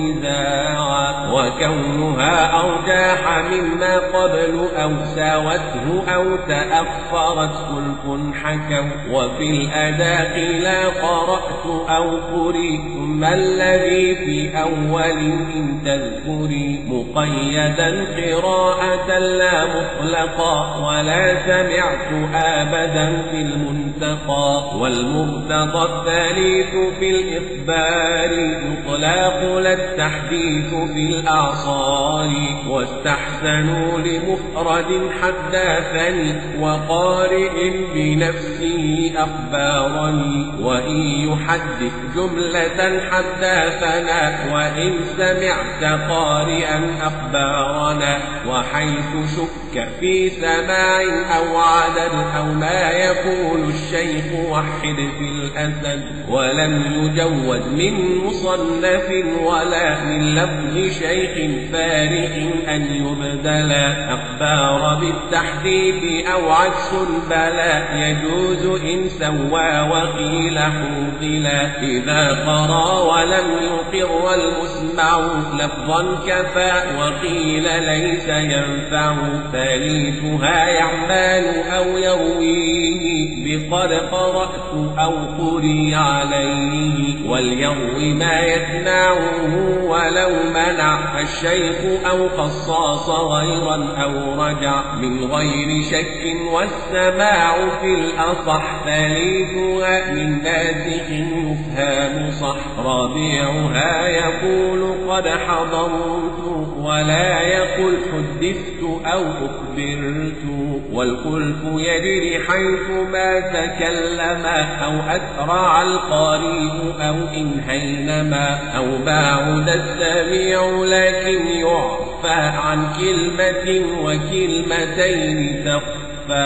النزاع. وكونها أرجاح مما قبل أو ساوته أو تأخرت خلف حكوا. وفي الأداء لا قرأت أو قري ثم الذي في أول إن تذكري مقيدا قراءة لا مطلقا ولا سمعت أبدا في المنتقى. والمرتضى الثالث في الإخبار يطلق للتحديث في الأعصار. واستحسنوا لمفرد حدثني وقارئ بنفسه أخبارني. وإن يحدث جملة حدثنا وإن سمعت قارئا أخبارنا. وحيث شك في سماع أو عدد أو ما يقول الشيخ وحد في الأسد. ولم يجوز من مصنف ولا من لفظ شيخ فارق أن يبدل أخبار بالتحديث أو عكس بلا يجوز إن سوى وقيل حوقلا. إذا قرأ ولم يقر المسمع لفظا كفى وقيل ليس ينفع. ثالثها يعمل أو يرويه بقد قرأت أو قري عليه. وليروي ما يتنعه ولو منع الشيخ أو خصاص غيرا أو رجع من غير شك. والسماع في الأصح ثالثها من ناسخ يفهم صح. رابعها يقول قد حضرت ولا يقل حدثت أو أخبرت. والخلف يجري حيث ما تكلم أو أسرع القارئ أو إن هينما أو بعد السميع لكن يعفى عن كلمة وكلمتين تخفى.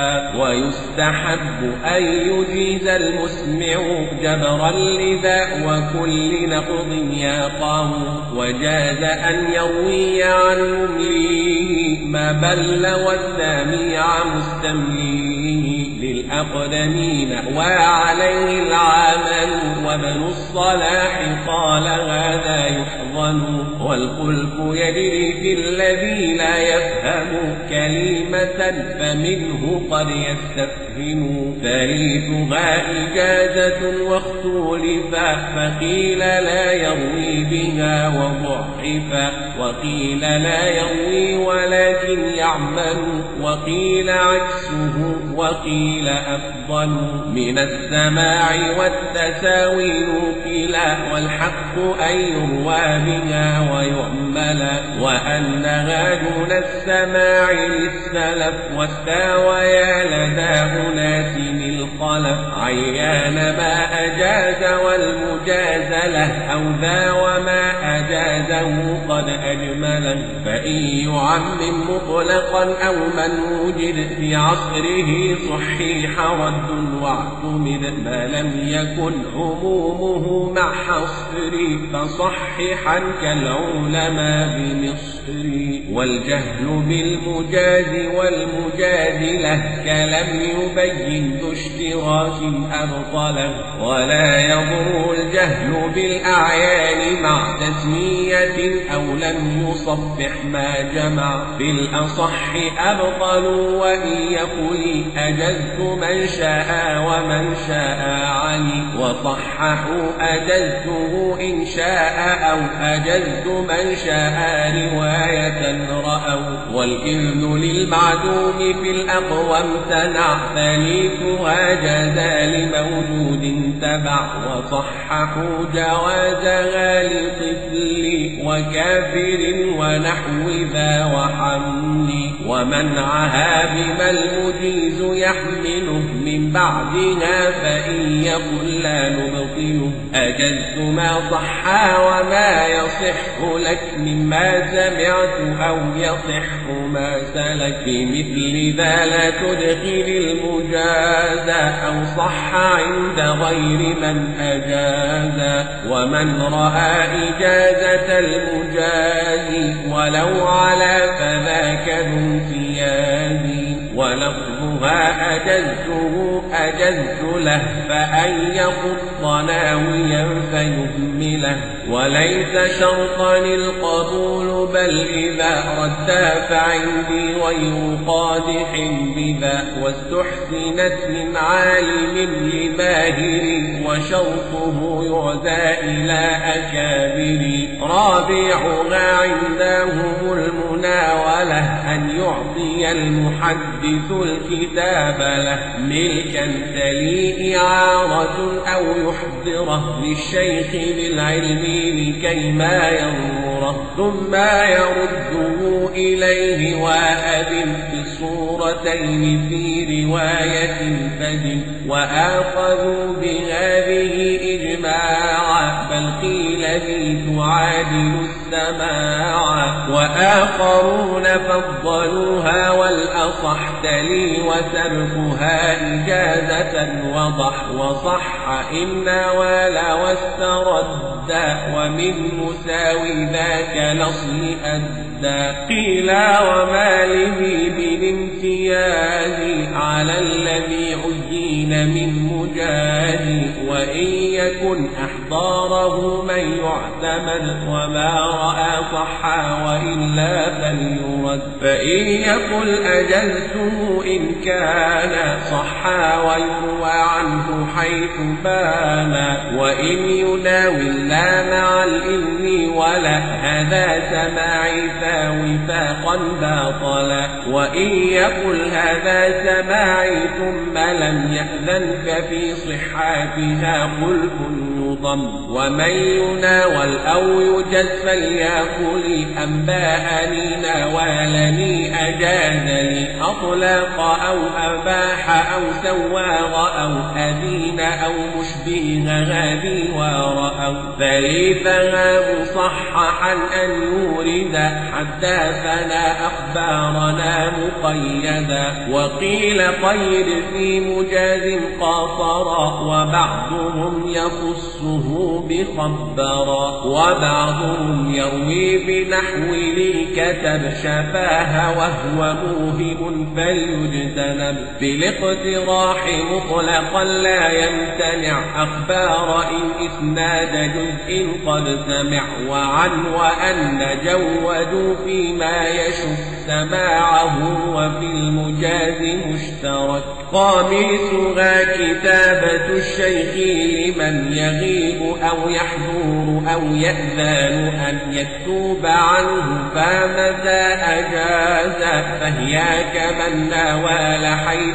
ويستحب أن يجيز المسمع جبرا لذا وكل نقض يقع. وجاز أن يروي عن ممليه ما بل والسامع مستمليه للأقدمين وعليه العمل. وابن الصلاح قال هذا يحضن. والخلف يجري في الذي لا يفهم كلمة فمنه قد يستفهم. ثالثها إجازة واختلفا فقيل لا يروي بها وضعفا. وقيل لا يروي ولكن يعمل وقيل عكسه وقيل أفضل. من السماع والتساوي نقلا والحق أن يروى بها ويعمل. وأنها دون السماع للسلف واستويا لدى أناس الخلف. عيان ما أجاز والمجاز له أو ذا وما أجازه قد أجمله. فإن يعمم مطلقا أو من وجد في عصره صحيح رد واعتمد. ما لم يكن عمومه مع حصر فصححا كالعلماء بمصر. والجهل بالمجاز والمجاز له كلم يبين ذو اشتراك أبطله. ولا يضر الجهل بالأعيان مع تسمية أو لم يصفح ما جمع. بالأصح أبطل وإن يقل أجزت من شاء ومن شاء علي. وصححوا أجزته إن شاء أو أجزت من شاء رواية رأوا. والإذن للمعدوم في الأقوال وامتنع ثالثها جاز لموجود تبع وصححوا جوازها لطفل وكافر ونحو ذا وحمل ومنعها بما المجيز يحمله من بعدها فإن يقل لا نبطله أجزت ما صح وما يصح لك مما سمعت أو يصح ما سلك في مثل ذا لا تدخل المجاز أو صح عند غير من أجاز ومن رأى إجازة المجاز ولو على فذاك ذو امتياز ولفظها أجزته أجزت له فأن يخط ناويا فيهمله وليس شرطا القبول بل إذا رد فعندي غير قادح بذا واستحسنت من عالم لماهر وشرطه يعزى إلى أكابر رابعها عندهم المناولة أن يعطي المحدث الكتاب له ملكا تلي إعارة أو يحضره للشيخ بالعلم لكيما ينظره ثم يرده إليه وأذن في الصورتين في رواية فجن وآخذوا بهذه إجماعا بل قيل ذي تعادل السماع وآخرون فضلوها والأصح تلي وتركها إجازة وضح وصح إن ولا واسترد ومن مساوي ذاك الأصل أدى قيل وما لذي بالامتياز على الذي عين من مجاز وإن يكن أحضاره من يعتمد وما رأى صحا وإلا فليرد فإن يقل أجزته إن كان صحا ويروى عنه حيث بان وإن يناوي لا مع الإذن ولا هذا سماعي فوفاقا باطلا وإن يقل هذا سماعي ثم لم يأذن ففي صحاتها خلف يضم ومن يناول أو يجز فليقل أنباءني ناولني أجاز لي أطلق أو أباح أو سواغ أو أذين أو مشبه هذه ورأوا ثالثها مصححا أن يورد حدثنا أخبارنا مقيدا وقيل قيد في مجاز قاصرا وبعضهم يخصه بخبرا وبعضهم يروي بنحو لي كتب شفاه وهو موهم فليجتنب بالاقتراح مطلقا لا يمتنع أخبار إن إسناد جزء قد سمع وعن وأن جودوا فيما يشك سماعه وفي المجاز مشترك خامسها كتابة الشيخ لمن يغيب أو يحضر أو يأذن أن يكتب عنه فمتى أجاز فهي كمن ناول حيث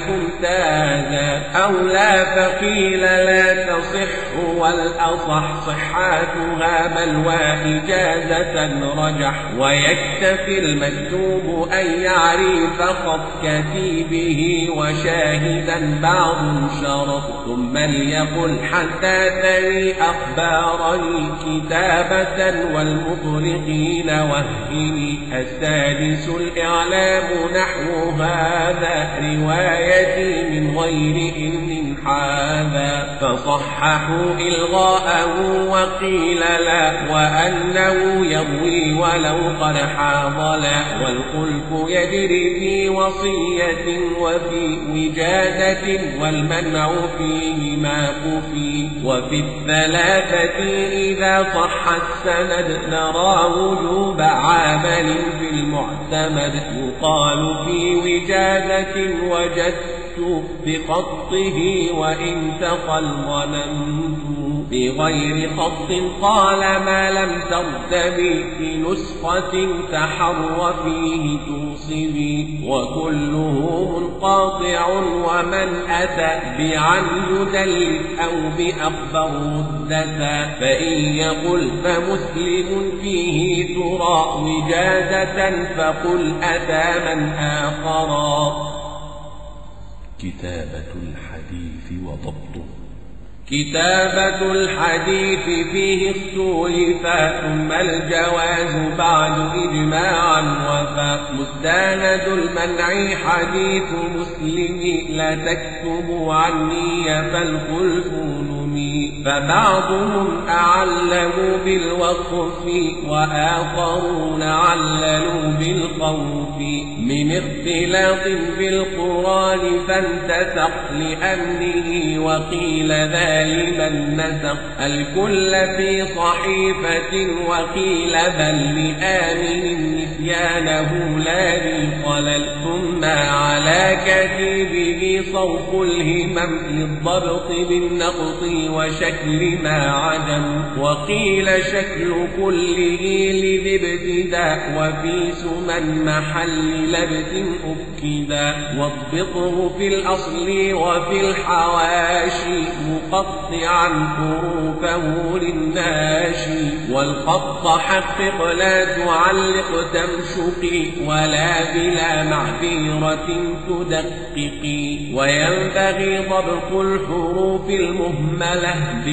امتاز أو لا فقيل لا تصح والأصح صحاتها بل وإجازة رجح ويكتفي المكتوب أن يعرف خط كتيبه وشاهدا بعض شرط ثم ليقل حدثني أخبارني كتابة والمطلقين وهني السادس الإعلام نحو هذا روايتي من غير إذن حاذا فصححوا إلغاءه وقيل لا وأنه يروي ولو قد حاضلا والخلف يجري في وصية وفي وجادة والمنع فيه ما كفي وفي الثلاثة إذا صح السند نرى وجوب عمل في المعتمد يقال في وجادة وجد مكتوب بخطه وإن تقل ظننت بغير خط قال ما لم ترتبي في نسخة تحر فيه توصبي وكله منقاطع ومن أتى بعن يدلس أو بأخبر مدة فإن يقل فمسلم فيه ترى وجادة فقل أتى من آخرا. كتابة الحديث وضبطه. كتابة الحديث فيه اختلف ثم الجواز بعد إجماعا وفا مستند المنع حديث مسلم لا تكتب عني فالخلف نمي فبعضهم أعلموا بالوقف وآخرون عللوا بالخوف من اختلاط بالقرآن فانتسق لأمنه وقيل ذلك لمن نسق الكل في صحيفة وقيل بل لآمن نسيانه لا ذي خلل ثم على كتيبه صوف الهمم للضبط بالنقط وشكل ما عدم وقيل شكل كله لذي ابتداء وفي سمن محل لبس أبكدا واضبطه في الأصل وفي الحواشي مقطعا حروفه للناشي والخط حقق لا تعلق تمشقي ولا بلا معذيرة تدققي وينبغي ضبط الحروف المهملة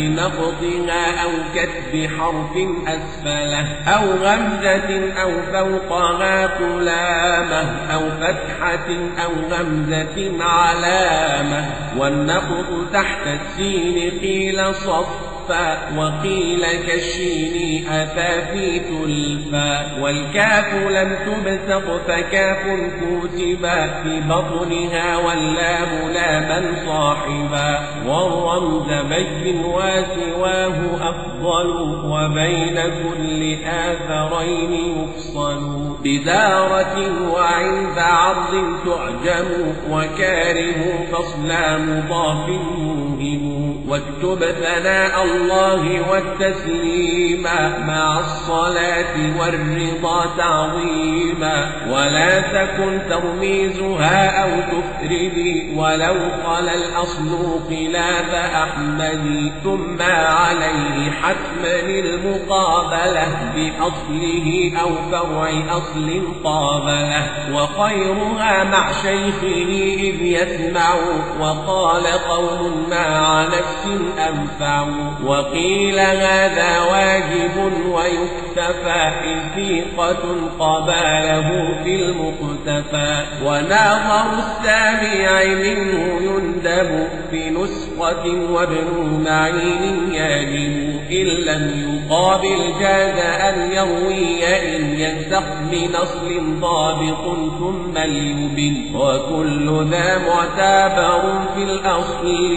بنقضها أو كتب حرف أسفله أو غمزة أو فوقها قلامة أو فتحة أو غمزة علامة والنقض تحت السين قيل صفا وقيل كالشين أتى في تلفا والكاف لم تبسط فكاف كتبا في بطنها واللام لاما صاحبا والرمز بين وسواه أفضل وبين كل آثرين يفصل بدارة وعند عرض تعجم وكاره فصلا مضاف موهم واكتب ثناء الله والتسليم مع الصلاة والرضا تعظيما ولا تكن ترميزها أو تفردي ولو قال الأصل خلاف أحمد ثم عليه حتما المقابلة بأصله أو فرع أصل قابله وخيرها مع شيخه إذ يسمع وقال قوم مع نفس أنفع وقيل هذا واجب ويكتفى إن ثقة قباله في المقتفى وناظر السامع منه يندب في نسخة وابن معين يجب إن لم يقابل جاز أن يروي إن ينسخ من أصل ضابط ثم ليبن وكل ذا معتبر في الأصل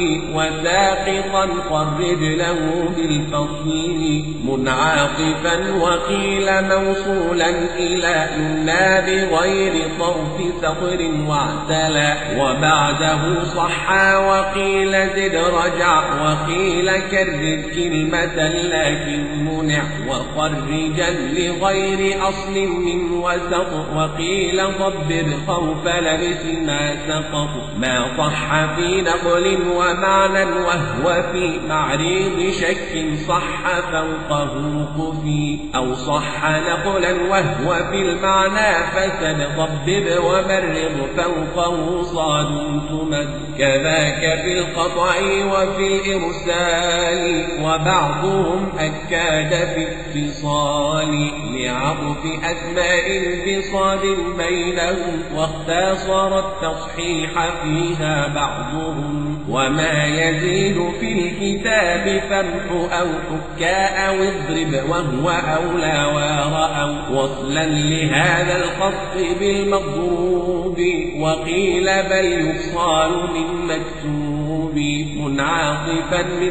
وساقطا خرج له بالفصل منعاطفا وقيل موصولا إلى إما بغير طرف سطر واعتلى وبعده صحى وقيل زد رجع وقيل كرر كلمة لكن منع وخرجا لغير أصل من وسط وقيل ضبب خوف لبس ما سقط ما صح في نقل ومعنى وهو في معريض شك صح فوقه خفي أو صح نقلا وهو في المعنى فسد ضبب ومرض فوقه صاد تمد كذاك في القطع وفي الإرسال وبعضهم أكاد في اتصال لعطف أسماء بصاد بينهم واختصر التصحيح فيها بعضهم وما يزيد في الكتاب فامح أو حكاء أو اضرب وهو أولى ورأوا وصلا لهذا الخط بالمضروب وقيل بل يفصال من مكتوب المكتوب منعطفا من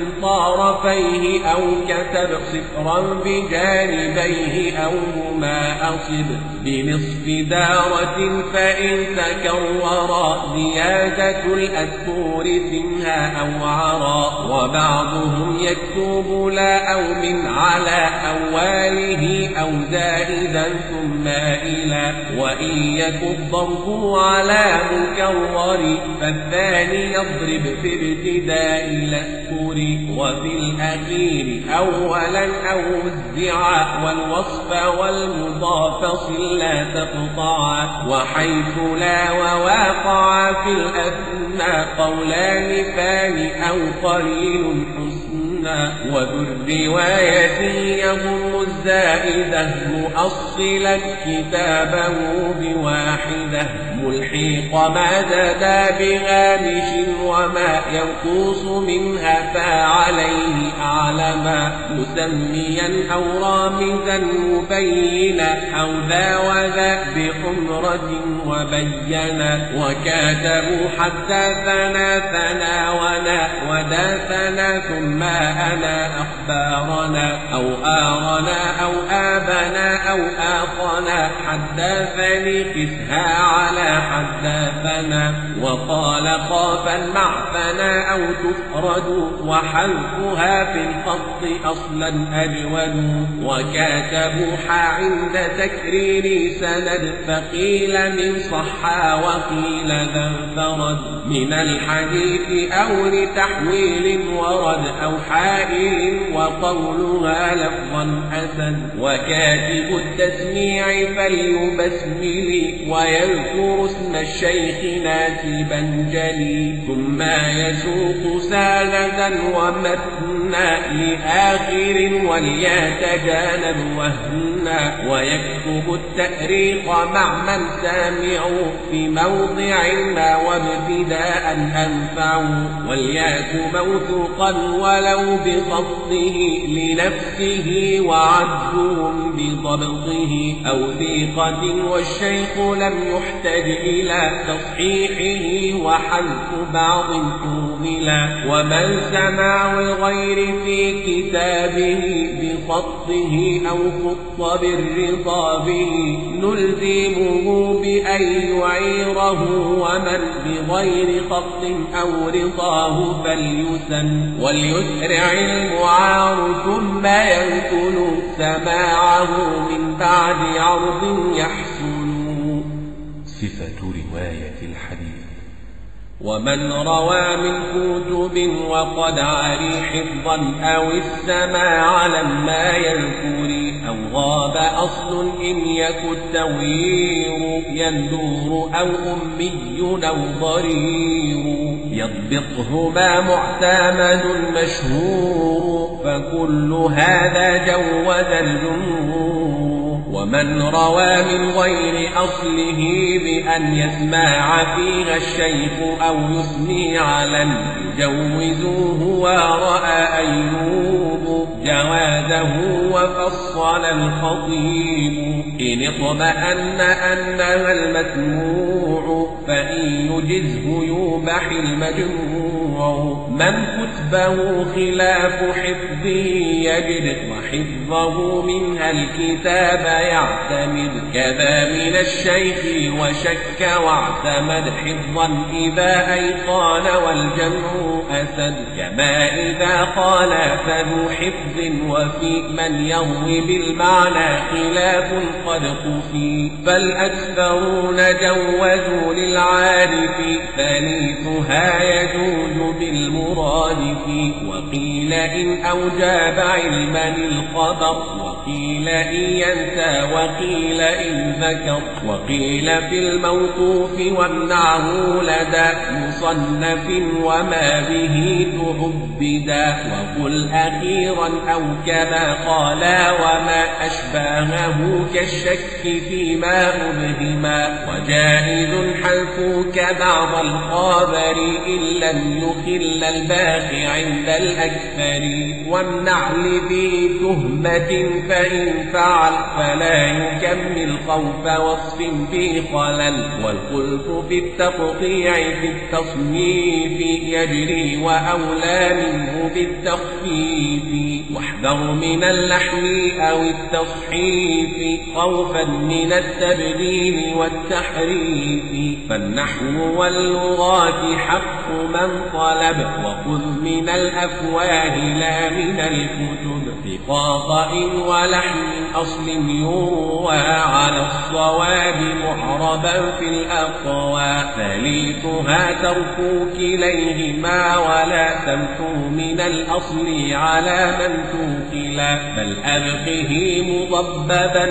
طرفيه أو كتب صفرا بجانبيه أو هما أصب بنصف دارة فإن تكرر زيادة الأذكور ثمها أو عرى وبعضهم يكتب لا أو من على أوله أو زائدا ثم إلى وإن يك الضرب على مكرر فالثاني يضرب في ابتداء الأذكر وفي الأخير أولا أو وزع والوصف والمضاف صل لا تقطع وحيث لا وواقع في الأثنى قولان فان أو قليل حسنا وذو الرواية يضم الزائدة مؤصلا كتابه بواحدة ملحق ما زاد بغامش وما ينقص منها فعليه أعلما مسميا أو رامزا مبينا أو ذا وذا بحمرة وبينا وكاتبوا حتى ثنا ثنا ونا ودا ثنا ثم أنا أخبارنا أو آرنا أو آبنا أو آخنا حدثني قسها على حدثنا وقال خافا معفنا أو تفرد وحلقها في الخط أصلا أجود وكاتبوا عند تكرير سند فقيل من صحا وقيل ذا انفرد من الحديث أو لتحويل ورد أو حائل وقولها لفظا أسد وكاتب التسميع فليبسمل ويذكر اسم الشيخ ناسبا جلي ثم يسوق ساندا ومتنا لآخر وليتجانب وهنا ويكتب التأريخ مع من سامعوا في موضع ما وابتداء أنفع والياس موثوقا ولو بخطه لنفسه وعدهم بضبطه أو ثقة والشيخ لم يحتج إلى تصحيحه وحذف بعض كوملا ومن سمع الغير في كتابه بخطه أو خط بالرضا به نلزمه بأن يعيره ومن بغير خط أو رضاه فليسن وليسرع المعار ثم ينقل سماعه من بعد عرض يحسن. صفة رواية الحديث ومن روى من كتب وقد عري حفظا أو السماع لما يذكر أو غاب أصل إن يك التوير يندور أو أمي أو ضرير يضبطهما معتمد مشهور فكل هذا جود الجمهور ومن روى من غير أصله بأن يسمع فيها الشيخ أو يسمع لن يجوزوه ورأى أيوب جوازه وفصل الخطيب إن اطمأن أنها المسموع فإن يجزه يوبح المجموع من كتبه خلاف حفظه يجد وحفظه منها الكتاب يعتمد كذا من الشيخ وشك واعتمد حفظا إذا أيقان والجمع أسد كما إذا قال فذو حفظ وفي من يروي بالمعنى خلاف قد خفي فالأكثرون جوزوا للعارف ثالثها يجوز بالمرادف وقيل إن أوجاب علما الخبر وقيل إن ينسى وقيل إن ذكر وقيل في الموقوف وامنعه لدى مصنف وما به تعبدا وقل أخيرا أو كما قالا وما أشباهه كالشك فيما أبهما وجائز حلفك بعض الخابر إن لم يخل الباقي عند الأكثر وامنع لذي تهمة فإن فعل فلا يكمل خوف وصف في خلل. والخلف في التقطيع في التصنيف يجري وأولى منه بالتخفيف. واحذر من اللحن أو التصحيف خوفا من التبديل والتحريف. فالنحو واللغات حق من طلب وخذ من الأفواه لا من الكتب. في خطأ ولحن أصل يروى على الصواب معربا في الأقوى. ثالثها ترك كليهما ولا تمحو من الأصل على من توكلا. بل أبقه مضببا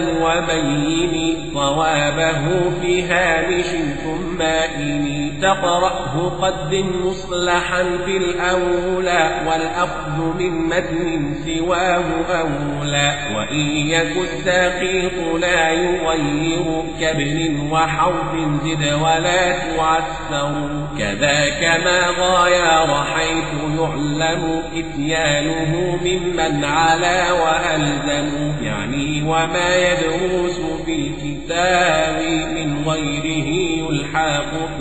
وبين صوابه في هامش ثم إني. تقرأه قد مصلحا في الأولى والأخذ من متن سواه أولى. وإن يك الساقيط لا يغير كابن وحرف زد ولا تعسر. كذاك ما غاير حيث يعلم إتيانه ممن على وألزم. يعني وما يدروس في الكتاب من غيره يلحق في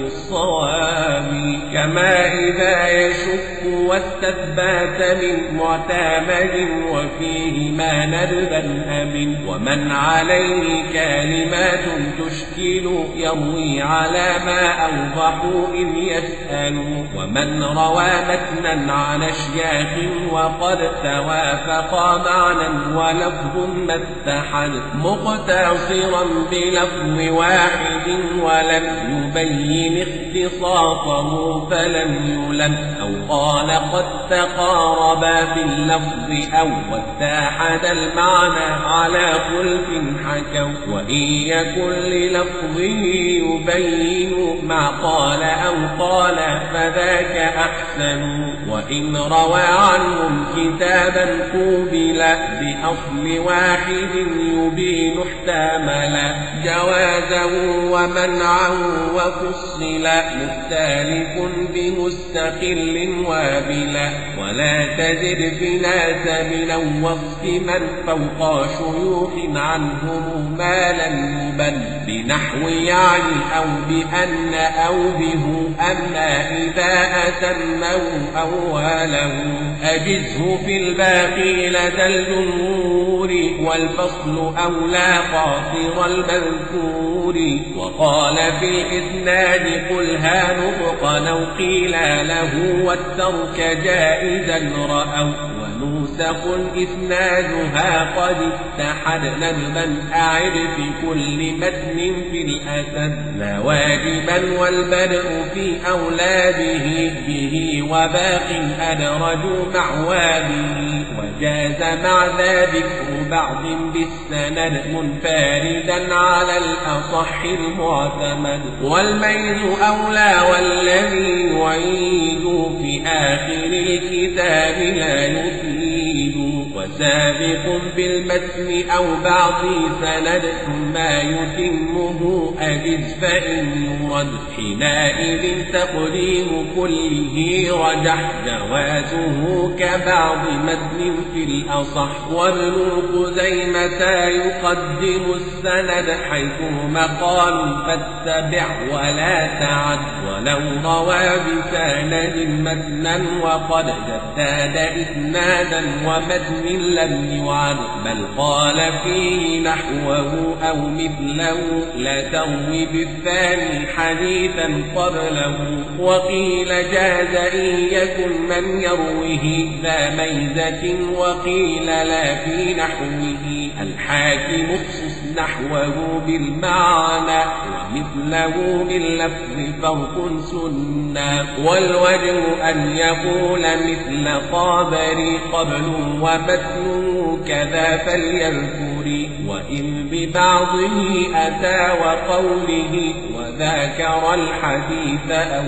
الصواب. كما إذا يشك واستثبات من معتمد وفيه ما ندبا أمن. ومن عليه كلمات تشكل يروي على ما أوضحوا إذ يسأل. ومن روى متنا عن أشياخ وقد توافقا معنى ولفظ ما اتحد مقتصرا بلفظ واحد ولم يبين اختصاصه فلم يلم. أو قال قد تقاربا في اللفظ أو واتحد المعنى على خلف حكوا. وإن يكن للفظه يبين مع قال أو قال فذاك أحسن. وإن روى عنهم كتابا قوبلا بأصل واحد يبين احتملا جوازه ومنعه وفصلا مختلف بمستقل وابلا. ولا تزد بناس من الوصف من فوق شيوخ عنهم ما لم يبن بنحو يعني أو بأن أو به. أما إذا أتمه أوله أجزه في الباقي لدى الجمهور والفصل أولى قاصر المذكور. وقال في الإسناد قل ها نطقا أو قيل له والترك جائزا رأوا. ونوسخ إسنادها قد اتحد ندبا أعد في كل متن في الأسد لا واجبا. والبدء في أولاده به وباق أدرج مع وابه. وجاز مع ذا ذكر بعض بالسند منفردا على الأصح المعتمد. والميز أولى والذي يعيد في آخر الكتاب لا يفيد. وسابق بالمتن أو بعض سند ثم يتمه أجز فإن يرد حينئذ تقديم كله رجح جوازه كبعض متن في الأصح. وابن خزيمة يقدم السند حيث مقال فاتبع ولا تعد. ولو روى بسند متنا وقد جدد إسنادا ومتن لم يعد بل قال فيه نحوه أو مثله لا تروي بالثاني حديثا قبله. وقيل جاز إن يكن من يرويه ذا ميزة وقيل لا في نحوه. الحاكم اخصص نحوه بالمعنى ومثله باللفظ فرق سنة. والوجه أن يقول مثل طابري قبل ومتنه كذا فليذكر. وإن ببعضه أتى وقوله وذاكر الحديث أو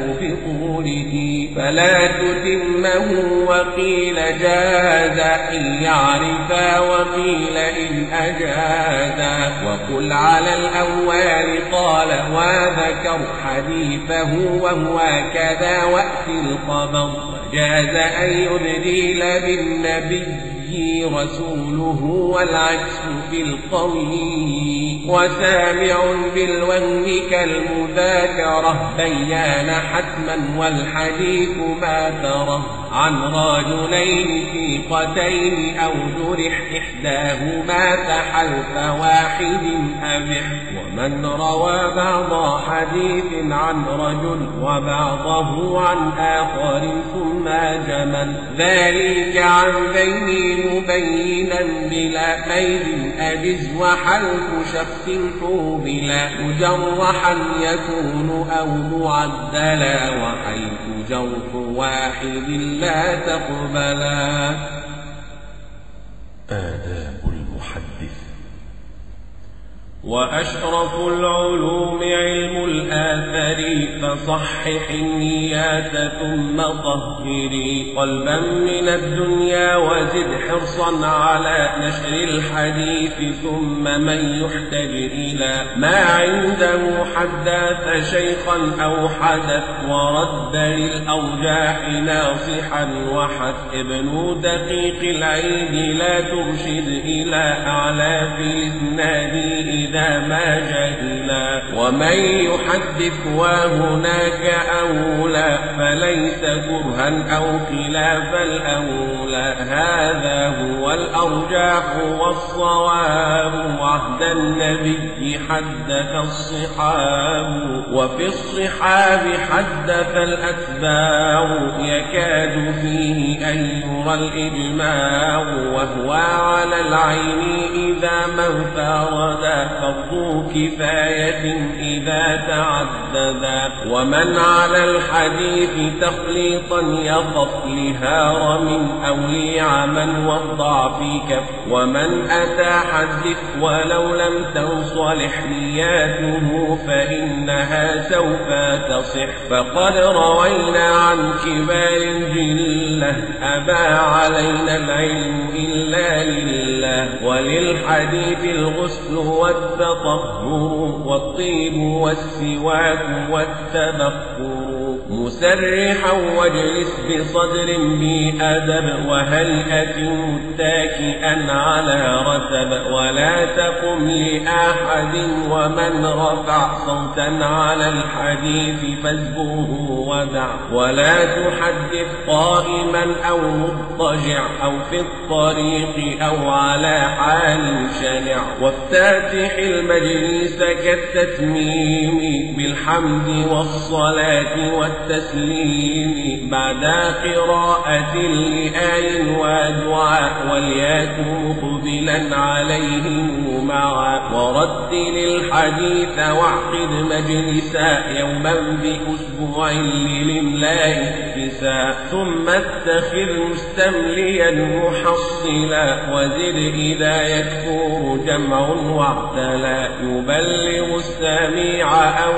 بقوله فلا تتمه. وقيل جاز إن يعرفا وقيل إن أجازا. وقل على الأول قال وذكر حديثه وهو كذا وأتي الخبر. وجاز أن يبديل بالنبي به رسوله والعكس في القول وسامع بالوهم كالمذاكرة بيان حتما والحديث ما تره عن رجلين ثقتين أو جرح إحداهما تحلف واحد أبح ومن روى بعض حديث عن رجل وبعضه عن آخر ثم جمل ذلك عن ذين مبينا بلا ميل أجز وحلف شخص حوبلا مجرحا يكون أو معدلا وحيث جرح واحد لا تقبلا. آداب المحدث. وأشرف العلوم علم الآثر فصحح النيات ثم طهري قلبا من الدنيا وزد حرصا على نشر الحديث ثم من يحتج إلى ما عنده حدث شيخا أو حدث ورد للأرجاح ناصحا وحث ابن دقيق العيد لا ترشد إلى أعلى في الإسناد إذا ما جهلا ومن يحدث وهناك أولى فليس كرها أو خلاف الأولى هذا هو الأرجاح والصواب عهد النبي حدث الصحاب وفي الصحاب حدث الأتباع يكاد فيه أن يرى الإجماع وهو على العين إذا من فردا فرض كفاية إذا تعددا ومن على الحديث تخليطا يخف لهارم أو لعما والضعف كف ومن أتى حدث ولو لم تنصلح نياته فإنها سوف تصح فقد روينا عن كبار جلة أبى علينا العلم إلا لله وللحديث الغسل والتطهر والطيب والسواك والتبخر مسرحا واجلس بصدر بأدب وهيئة متكئا على رتب ولا تقم لأحد ومن رفع صوتا على الحديث فازبه ودع ولا تحدث قائما أو مضطجع أو في الطريق أو على حال شنع وافتتح المجلس كالتتميم بالحمد والصلاة والتسليم بعد قراءة لآي ودعاء وليكن مقبلا عليهم معا ورتل الحديث واعقد مجلسا يوما بأسبوع للملاء اتساء ثم اتخذ مستمليا محصلا وزد إذا يكفر جمع واعتلا يبلغ السميع أو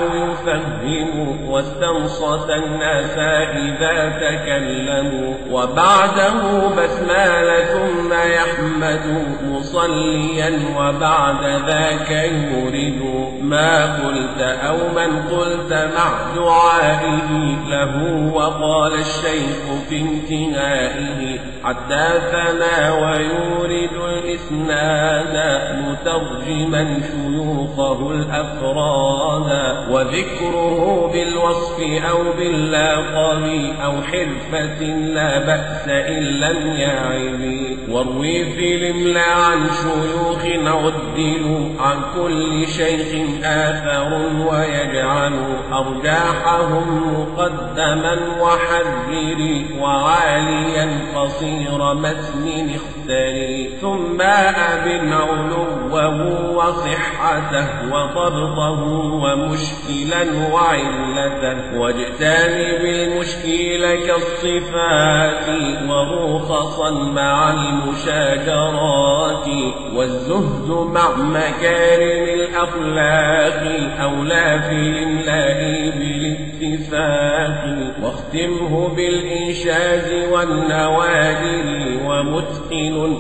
يفهم واستنصت الناس إذا تكلموا وبعده بسمال ثم يحمد مصليا وبعد ذاك يورد ما قلت أو من قلت مع دعائه له وقال الشيخ في انتهائه حدثنا ويورد الإسناد مترجما شيوخه الأفراد وذكره بالوصف أو باللقب أو حرفة لا بأس إن لم يعب واروي في الإملاء عن شيوخ عدلوا عن كل شيخ آثر ويجعل أرجاحهم مقدما وحذري وعاليا قصير متن اختري ثم أبن علوه وصحته وضبطه ومشكلا وعلته واجتنب المشكل كالصفات ورخصا مع المشاجرات والزهد مع مكارم الأخلاق أولى في الإملاء بالاتفاق واختمه بالإنشاز والنوادر ومتقن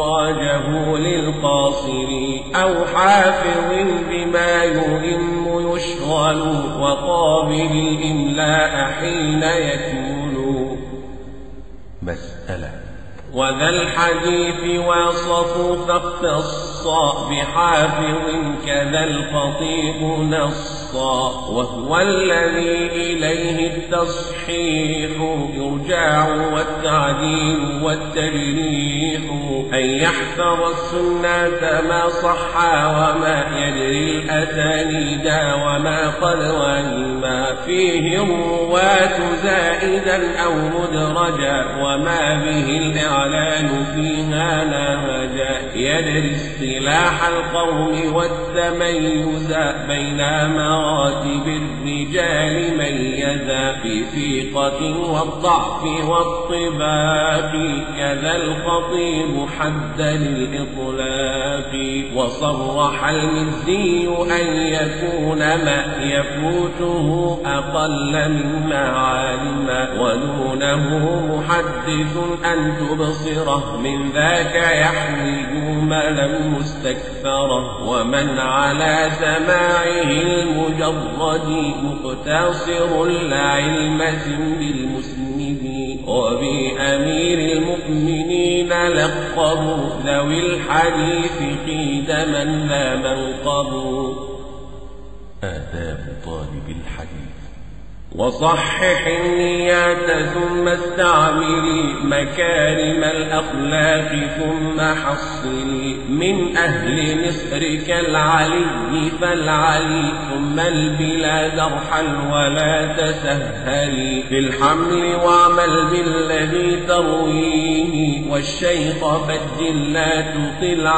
خراجه للقاصر أو حافظ بما يهم يشغل وقابل الإملاء حين يكمل. مسألة. وذا الحديث وصفوا فاختصا بحافظ كذا الخطيب نصا، وهو الذي إليه التصحيح يرجع والتعديل والتجريح، أن يحفظ السنة ما صحا وما يجري الأسانيد وما قد وهما فيه الرواة زائدا أو مدرجا، وما به الإعلان فيها نهجا، يدري اصطلاح القوم والتميز بين مراتب الرجال ميزا، في ثقة والضعف والطباق كذا الخطيب حد للإطلاق، وصرح المزي أن يكون ما يفوته أقل مما علم، ودونه محدث أن تبصره من ذاك يحوي جملا مستكثرة، ومن على سماعه المجرد مقتصر لا علم بالمسند، وبأمير المؤمنين لقبوا ذوي الحديث قيد من لا منقبوا. آداب طالب الحديث: وصحح النيات ثم استعملي مكارم الأخلاق ثم حصلي، من أهل مصر كالعلي فالعلي، ثم البلاد ارحل ولا تسهلي، في الحمل واعمل بالذي ترويه، والشيخ فجل لا تطل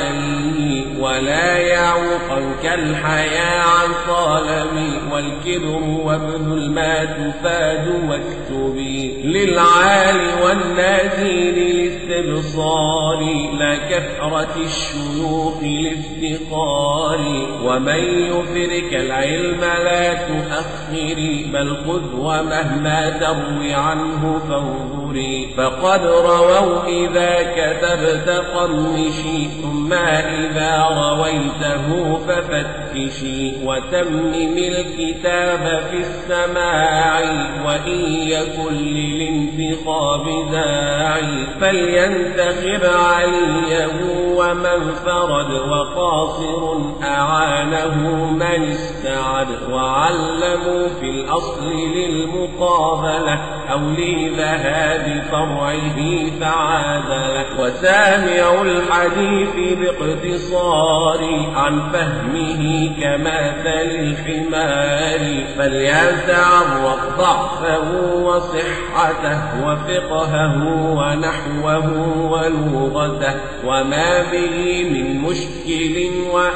عليه، ولا يعوقنك الحياة عن طالبي، والكبر وابذل ما تفاد واكتبي، للعالي والنازل للاستبصار، لا كثرة الشيوخ لافتقار، ومن يفرك العلم لا تؤخري، بل خذ ومهما تروي عنه فانظري، فقد رووا إذا كتبت قمشي، ثم إذا رويته ففتشي، وتمم الكتاب في السماع، وإن يكن للانتخاب داعي، فلينتخب عليه ومن فرد، وقاصر أعانه من استعد، وعلموا في الأصل للمقابلة أو لذهاب فرعه فعادله، وسامع الحديث باقتصار عن فهمه كمثل الحمار، فليتعرف ضعفه وصحته وفقهه ونحوه ولغته، وما به من مشكل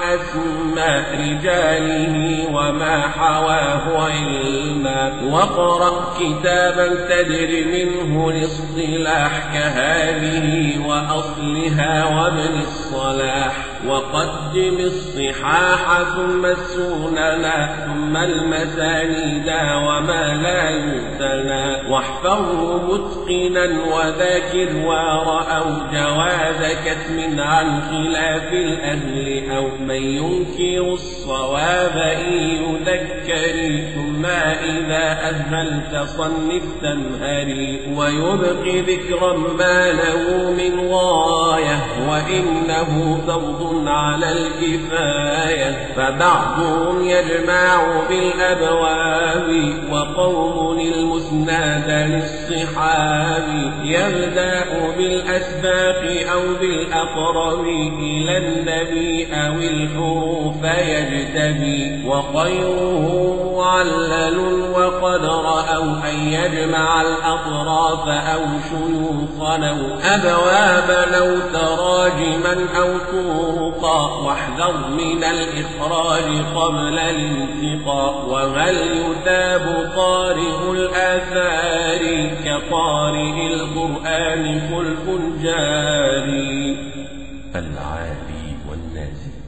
وأسماء رجاله وما حواه علما، واقرأ كتابا تدري منه الاصطلاح كهذه وأصلها وابن الصلاح، وقدم الصحاح ثم السننا ثم المسانيد وما لا يتلى، واحفظه متقنا وذاكر ورأوا جواز كتم عن خلاف الأهل، أو من ينكر الصواب إن يذكر، ثم إذا أهملت صنف تنهري، ويبقي ذكرا ما له من غاية، وإنه فرض على الكفاية، فبعضهم يجمع بالأبواب، وقوم المسناد للصحاب، يبدأ بالأسباق أو بالأقرب إلى النبي أو الحروف يجتبي، وخيره معلل وقد رأوا أن يجمع الأطراف أو شيوخا أو أبوابا أو تراجما أو طرقا، واحذر من الإخراج قبل الانتقاء، وهل يثاب قارئ الآثار كقارئ القرآن خلف جاري. العالي والنازل: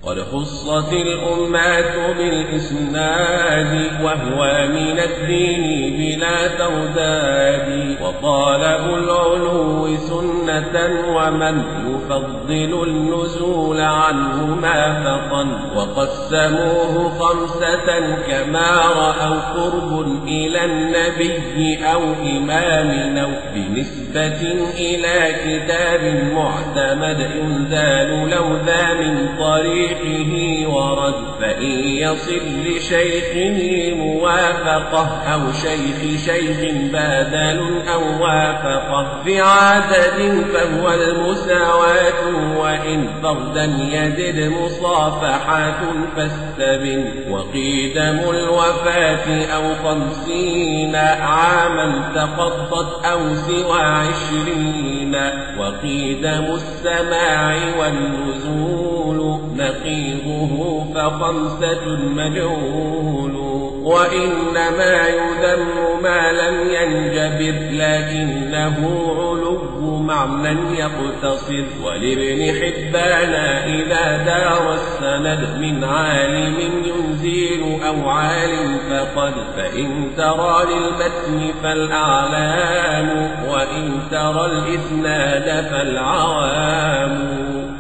قد خصت الأمات بالإسناد وهو من الدين بلا ترداد وطالب العلو سنة ومن يفضل النزول عنه ما فطن وقسموه خمسة كما رأوا قرب إلى النبي أو إمام أو بنسبة إلى كتاب معتمد ينزال لو ذا من طريق ورد فإن يصل لشيخه موافقة أو شيخ شيخ بادل أو وافقة في عدد فهو المساواة وإن فردا يزد مصافحات فاستبن وقيدم الوفاة أو خمسين عاما تقضت أو سوى عشرين وقيدم السماع والنزول نقيضه فخمسة مجهول وإنما يذم ما لم ينجبر لكنه علو معنى يقتصر ولابن حبان إذا دار السند من عالم ينزيل أو عالم فقد فإن ترى للمتن فالأعلام وإن ترى الإسناد فالعوام.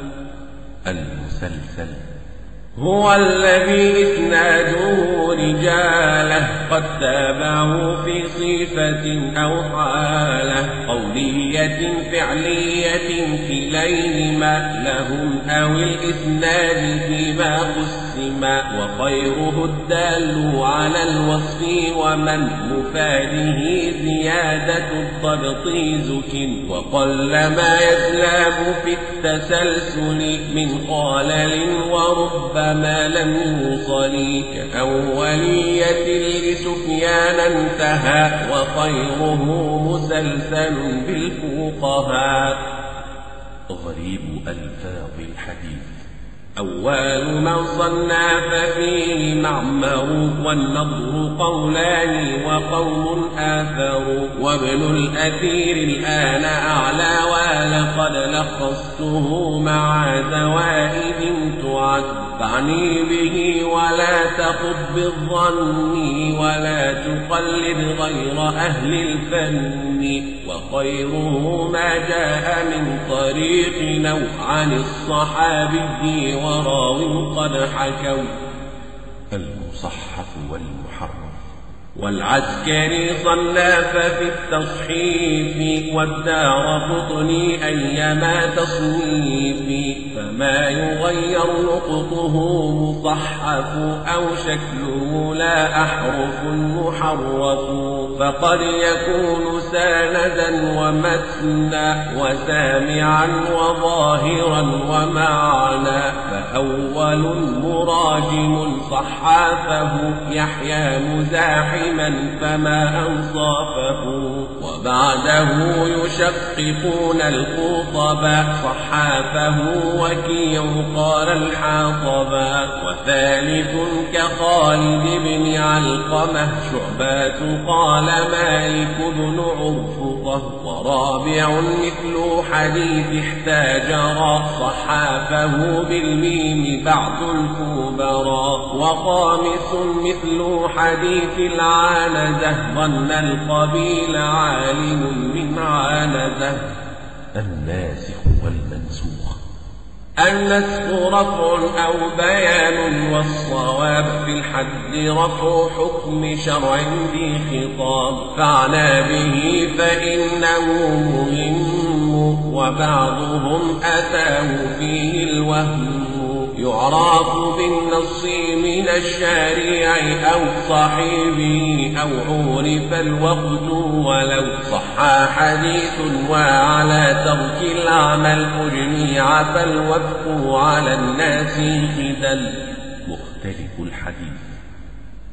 المسلسل هو الذي إسناده رجاله قد تابعوا في صفة أو حالة قولية فعلية كليهما لهم أو الإسناد فيما قسما وخيره الدال على الوصف ومن مفاده زيادة الضبط زك وقل ما يسلم في التسلسل من قالل ورب ما لم يوصل كأولية لسفيان انتهى وخيره مسلسل بالفقهاء. غريب ألفاظ الحديث أول من صنف فيه معمر والنضر قولان وقوم آثر وابن الأثير الآن أعلى ولقد لخصته مع زوائد تعد فاعني به ولا تخض بالظن ولا تقلد غير أهل الفن وخيره ما جاء من طريق نوع عن الصحابي وراو قد حكوا. المصحف والمحرف والعسكري صنف في التصحيف والدارقطني أيما تصنيف فما يغير نقطه مصحف أو شكله لا أحرف محرف فقد يكون ساندا ومتنا وسامعا وظاهرا ومعنى فأول مراجم صحافه يحيى مزاحما فما أنصافه وبعده يشققون الخطبا صحافه وكيع قال الحاطبا وثالث كخالد بن علقمة شعبات قال مالك بن عرفطة ورابع مثل حديث احتاجرا صحافه بالميم بعض الكبرى وخامس مثل حديث العانزة ظن القبيل عالم من عانزة. الناسخ والمنسوخ النسخ رفع أو بيان والصواب في الحد رفع حكم شرع ذي خطاب فاعنى به فإنه مهم وبعضهم أتاه فيه الوهم يعرف بالنص من الشارع أو صاحبه أو عرف الوقت ولو صح حديث وعلى ترك العمل أجمع فالوفق على الناس خدل. مختلف الحديث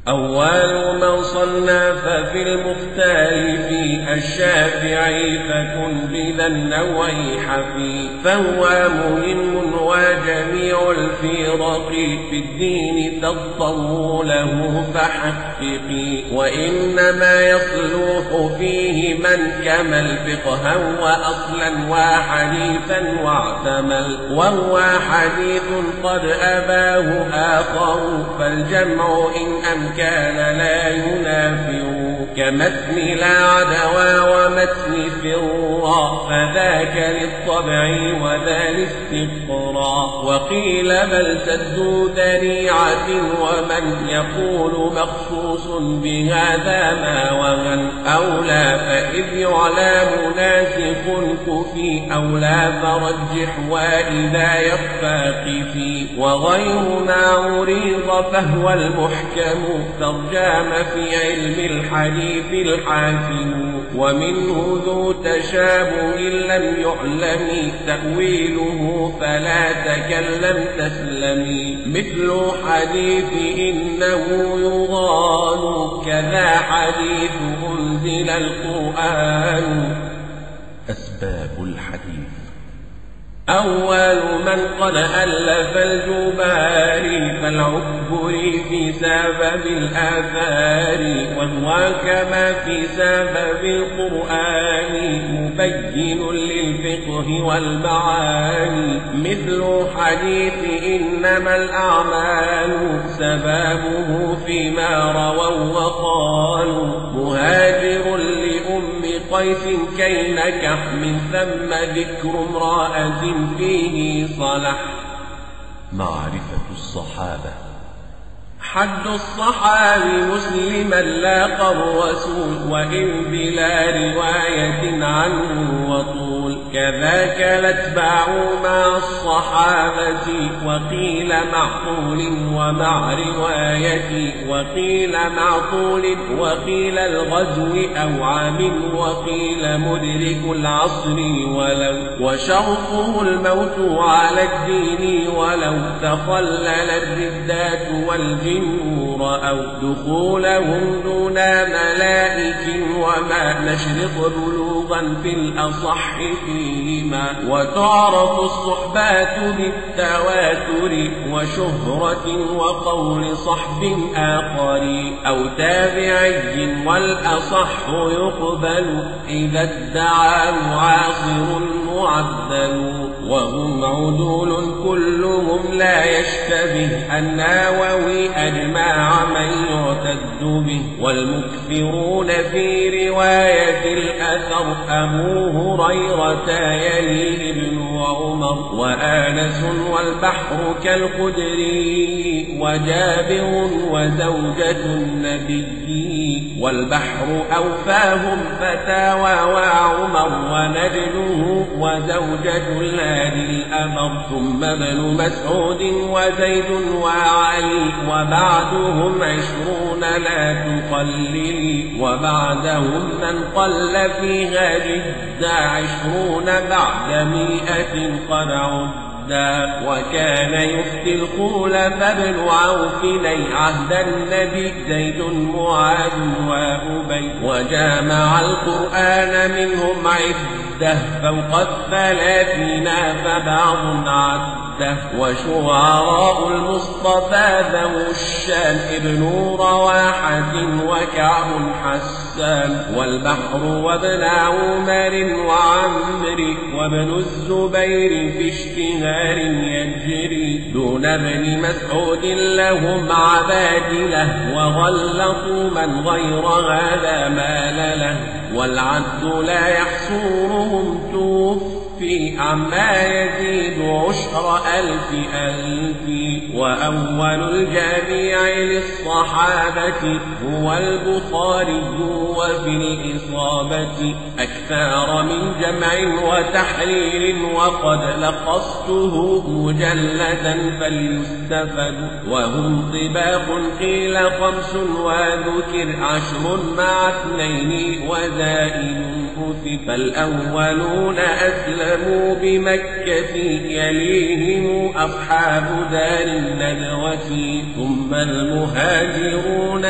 أول من صنف في المختار في الشافعي فكن بذا النوع حفي فهو مهم وجميع الفرق في الدين تضطر له فحققي وإنما يصلح فيه من كمل فقها وأصلا وحديثا واعتمل وهو حديث قد أباه آخر فالجمع إن أمكن كان لا ينافر كمتن لا عدوى ومتن فرا فذاك للطبع وذا الاستقراء وقيل بل سد ذريعة ومن يقول مخصوص بهذا ما وهن أولى فإذ يعلى مناسخ كفي أولى فرجح وإذا يخفى قفي وغير ما عريض فهو المحكم ترجم في علم الحديث الحاكم ومنه ذو تشابه لم يعلم تأويله فلا تكلم تسلمي مثل حديث إنه يضال كذا حديث أنزل القرآن. أسباب الحديث. أول من قد ألف الجباري فالعكبري في سبب الآثار وهو كما في سبب القرآن مبين للفقه والمعاني مثل حديث إنما الأعمال سبابه فيما رووا وقالوا مهاجر لأم قيس كي نكح من ثم ذكر امرأة فيه صلح. معرفة الصحابة. حد الصحابي مسلما لاقى الرسول وإن بلا رواية عنه وطول كذاك الاتباع مع الصحابة وقيل معقول ومع رواية وقيل معقول وقيل الغزو أو عام وقيل مدرك العصر ولو وشرطه الموت على الدين ولو تخلل الردات والجن رأوا دخولهم دون ملائك وما نشرط بلوغا في الأصح فيهما وتعرف الصحبات بالتواتر وشهرة وقول صحب آخر أو تابعي والأصح يقبل إذا ادعى معاصر معدل وهم عدول كلهم لا يشتبه النووي أجمع من يعتد به والمكثرون في رواية الأثر أبو هريرة يليه ابن عمر وآنس والبحر كالخدري وجابر وزوجة النبي والبحر أوفاهم فتاوى وعمر ونجله وزوجة الهادي الأمر ثم ابن مسعود وزيد وعلي وبعدهم عشرون لا تقلل وبعدهم من قل فيها جدا عشرون بعد مئة قد عد وكان يفتي الخلفاء بن عوف لي عهد النبي زيد معاذ وأبي وجامع القرآن منهم عدة فوق الثلاثين فبعض عد وشعراء المصطفى ذو الشان ابن رواحة وكعب حسان والبحر وابن عمر وعمر وابن الزبير في اشتهار يجري دون ابن مسعود لهم عبادله وغلطوا من غير هذا مال له والعد لا يحصرهم توفي عما يزيد عشر ألف ألف وأول الجميع للصحابة هو البخاري وفي الإصابة أكثر من جمع وتحرير وقد لقى لخصته مجلدا فليستفد. وهم طباق قيل خمس وذكر عشر مع اثنين وزائد أثب. فالأولون أسلموا بمكة يليهم أصحاب دار الندوة، ثم المهاجرون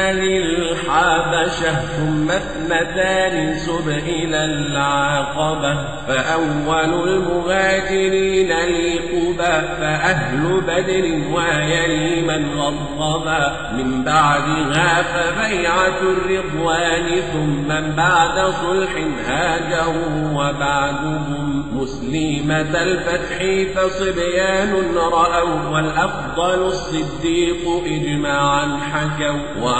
للحبشة، ثم اثنتان سب إلى العقبة. فأول المهاجرين لقبى فأهل بدر ويلي من غضبا، من بعدها فبيعة الرضوان، ثم بعد صلح هاجروا وبعدهم مسلمة الفتح فصبيان رأوا، والأفضل الصديق إجماعا حكوا،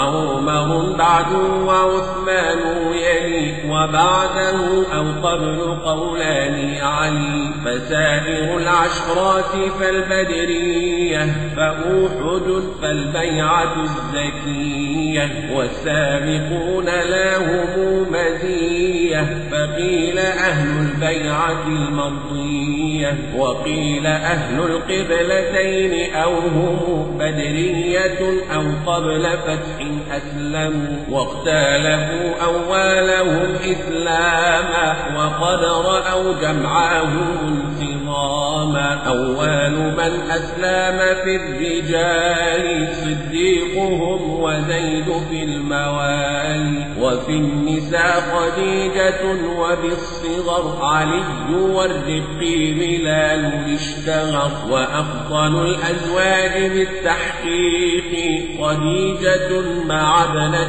وعمر بعد وعثمان يلي، وبعده أو قبل قولان علي. فسائر العشرات فالبدرية، فأوحد فالبيعة الزكية، والسابقون لهم مزية، فقيل أهل البيعة المرضية، وقيل أهل القبلتين أو هم بدرية أو قبل فتح أسلموا، واختلفوا أولهم إسلاما، وقد رأوا جمعهم انتظاما. أول من أسلم في الرجال صديقهم وزيد في الموالي، وفي النساء خديجة، وبالصغر علي والرق بلال اشتهر. وأفضل الأزواج بالتحقيق خديجة مع ابنة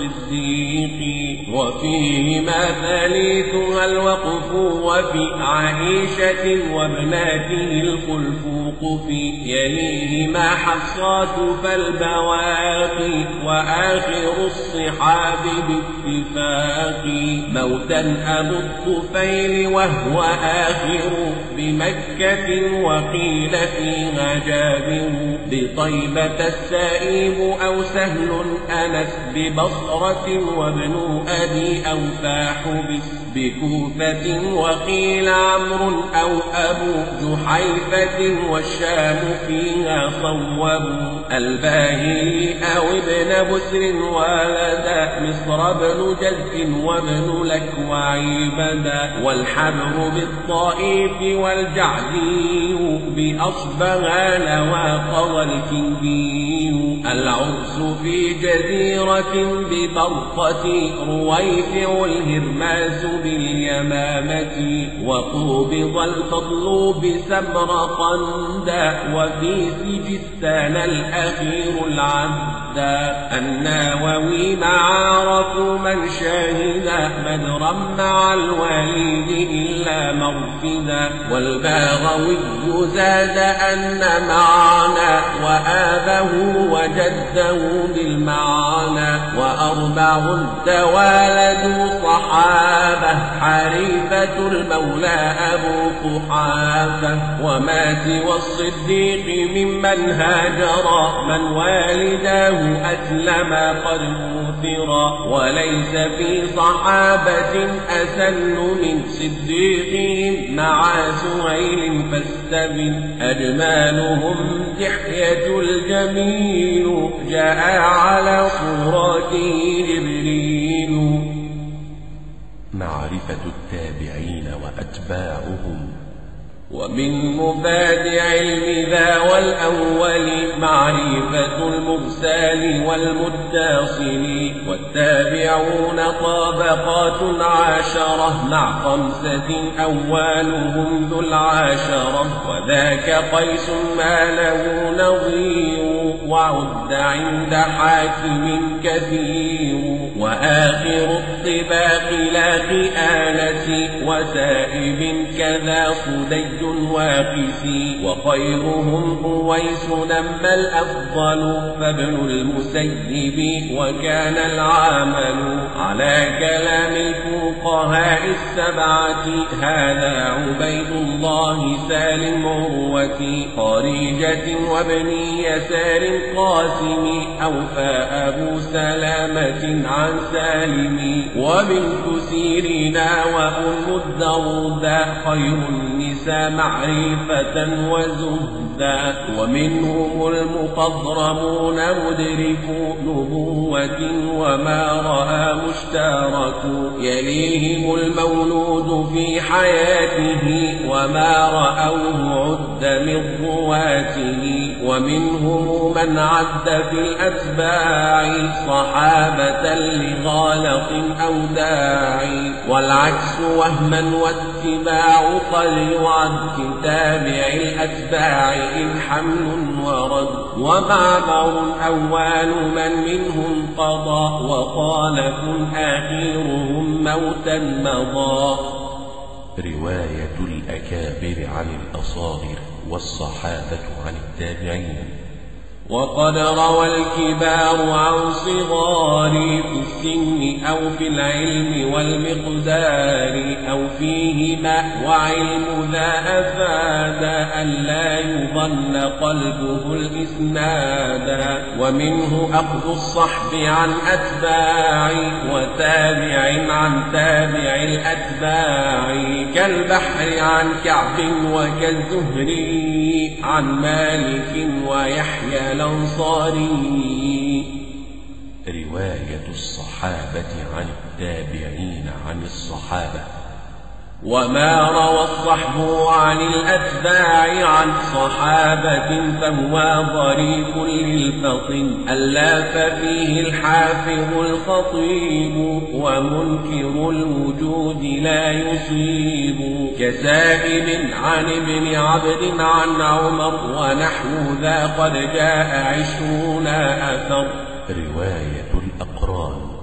الصديق، وفيهما ثالثها الوقف، وفي عائشة وابناته الخلف قفي، يليهما حفصات فالبواقي، وآخر الصحاب باتفاق. موتا أبو الطفيل وهو آخر بمكة، وقيل فيها جابر. بطيبة السائب أو سهل أنس ببصرة، وابن أبي أوفى حبس بكوفة، وقيل عمرو أو أبو جحيفة، والشام فيها صوبوا. الباهلي أو ابن بسر ولدا مصر بن جزء وابن لكوعي بدا. والحبر بالطائف والجعدي بأصبغان وقضى الكندي. العرس في جزيرة ببرقة، رويفع الهرماس باليمامة، وقبض الفضل بسمرقندا، وفي سجستان الأخير العبدا. النووي معارف من شاهد بدرا مع الوليد إلا مرفدا. والباغوي زاد أن معنا وآبه وجده بالمعنى، وأربع توالدوا صحابة حريفة المولى أبو قحافة. وما سوى الصديق ممن هاجر من والداه أسلما قد أوثرا، وليس في صحابة أسن من صديقهم مع سهيل فاستبن. أجمالهم دحية الجميل جاء على صورته جبريل. معرفة التابعين وأتباعهم. ومن مفاد علم ذا والأول معرفة المرسال والمتصل. والتابعون طبقات عشرة مع خمسة أولهم ذو العشرة، وذاك قيس ما له نظير، وعد عند حاكم كثير. وآخر الطباق لا خيانة، وسائب كذا صدي واقسي. وخيرهم أويس نما الأفضل، فابن المسيب وكان العمل على كلام الفقهاء السبعة. هذا عبيد الله سالم عروة خارجة، وابن يسار قاسم أوفى أبو سلامة عن سالم. وبنت سيرنا وأم الدرداء خير النساء عيسى معرفة وزهدا. ومنهم المخضرمون مدركو نبوة وما رأى مشترك، يليهم المولود في حياته وما رأوه عد من رواته. ومنهم من عد في الأتباع صحابة لغالط أو داعي، والعكس وهما واتباع قد يعد تابع الأتباع إن حمل ورد. ومعمر أول من منهم قضى وخالف آخرهم موتا مضى. رواية الأكابر عن الأصاغر والصحابة عن التابعين. وقد روى الكبار عن صغار في السن أو في العلم والمقدار أو فيهما، وعلم ذا أفاد ألا يظن قلبه الإسنادا. ومنه أخذ الصحب عن أتباع وتابع عن تابع الأتباع، كالبحر عن كعب وكالزهري عن مالك ويحيى الأنصاري. رواية الصحابة عن التابعين عن الصحابة. وما روى الصحب عن الأتباع عن صحابة فهو ضريب للفطن، ألاف فيه الحافظ الخطيب ومنكر الوجود لا يصيب. كسائب عن ابن عبد عن عمر ونحو ذا قد جاء عشرون أثر. رواية الأقران.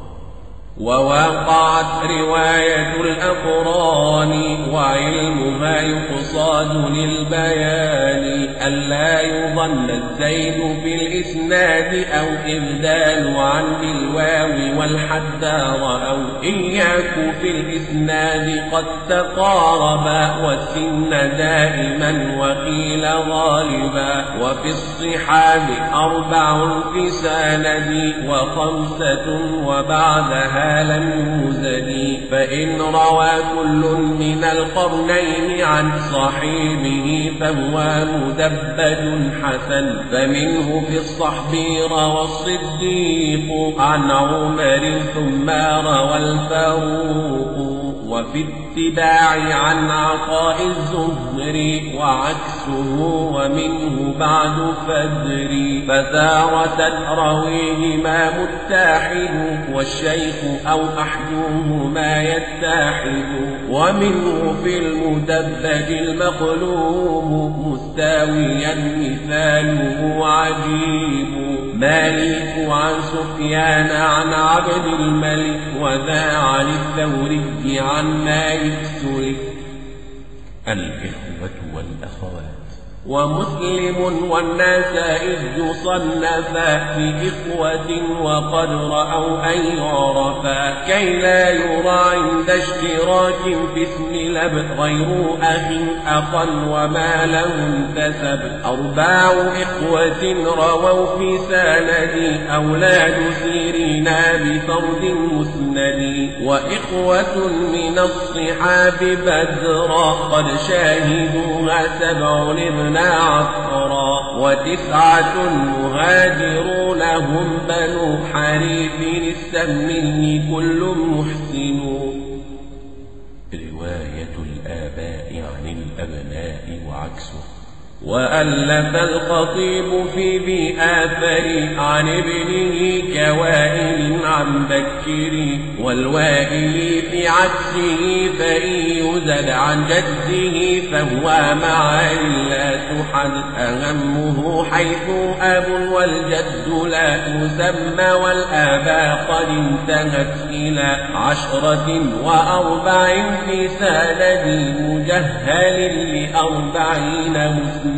ووقعت رواية الأقران وعلمها يقصاد للبيان، ألا يظن الزيد في الإسناد أو إبدال عن بالواو والحد رأوا. إياك في الإسناد قد تقاربا والسن دائما وقيل غالبا. وفي الصحاب أربع في سند وخمسة وبعدها لم يوزد. فإن روى كل من القرنين عن صاحبه فهو مدبج حسن. فمنه في الصحب روى الصديق عن عمر ثم روى الفاروق. وفي اتباع عن عطاء الزهري وعكسه ومنه بعد فدري. فتارة رويهما متحد والشيخ أو أحدهما يتحد. ومنه في المدبج المقلوب مستويا مثاله عجيب. مالك عن سفيان عن عبد الملك وذا عن الثوري عن مالك سلك. الإخوة والأخوات. ومسلم والنسائي صنفا في إخوة وقد رأوا أن يعرفا، كي لا يرى عند اشتراك في اسم الأب غير أخ أخا وما له انتسب. أربع إخوة رووا في سند أولاد سيرين بفرد مسند. وإخوة من الصحاب بدرا قد شاهدوها سبع ابن عفرا. وتسعة مهاجرون هم بنو حريث السمي كل محسن. رواية الآباء عن الأبناء وعكسه. وألف الخطيب في ذي آثر عن ابنه كوائل عن بكر، والوائل في عكسه فإن يزد عن جده فهو مع لا تحد. أهمه حيث أب والجد لا تسمى، والآباء قد انتهت إلى عشرة وأربع في سند مجهل لأربعين مسند.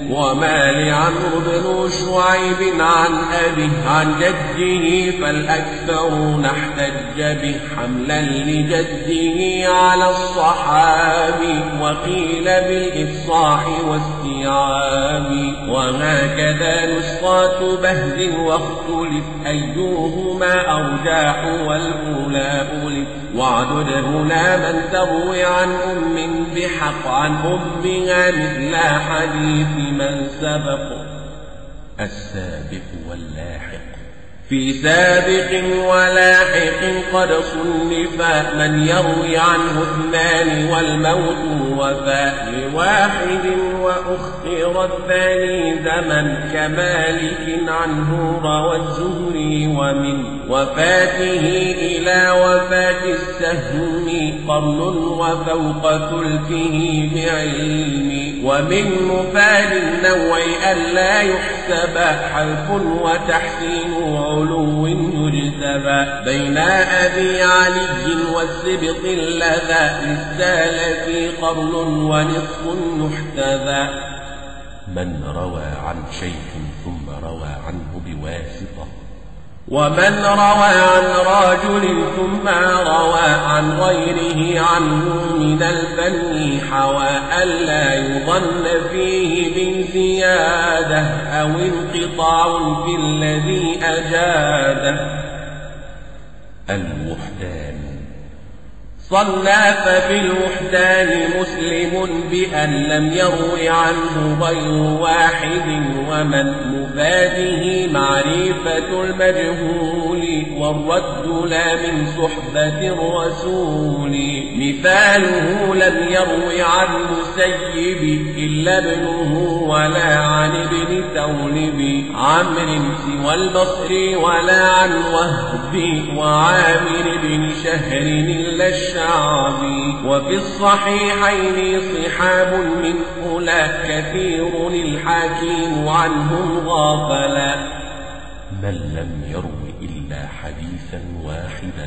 وما لعمرو بن شعيب عن أبيه عن جده فالأكثر أكثرون احتج به حملا لجده على الصحابي، وقيل بالإفصاح واستيعاب. وهكذا نسخات بهز واختلف أيهما أرجاح والأولى ألف. واعدد هنا من تروي عن أم بحق عن أمها مثل حديث من سبق. السابق واللاحق. في سابق ولاحق قد صنفا من يروي عنه اثنان والموت وفاء لواحد، وأخر الثاني زمن كمالك عنه روى الزهري، ومن وفاته إلى وفاة السهم قرن وفوق ثلثه بعلم. ومن مفاد النوع ألا يحسب حذف وتحسين علو يجتبى، بين أبي علي والسبط اللذا للسالف قرن ونصف يحتذى. من روى عن شيخ ثم روى عنه بواسطة. ومن روى عن رجل ثم روى عن غيره عنه من الفن حوى، ألا يظن فيه من زيادة أو انقطاع في الذي أجاده. الوحدان. صنف في الوحدان مسلم بأن لم يروي عنه غير واحد، ومن مفاده معرفة المجهول، والرد لا من صحبة الرسول. مثاله لم يروي عن مسيب إلا ابنه ولا عن ابن تولب عمرو سوى البصري، ولا عن وهب وعامر بن شهر إلا الشعبي. وفي الصحيحين صحاب من أولى كثير الحكيم عنهم غافلا. من لم يروي إلا حديثا واحدا.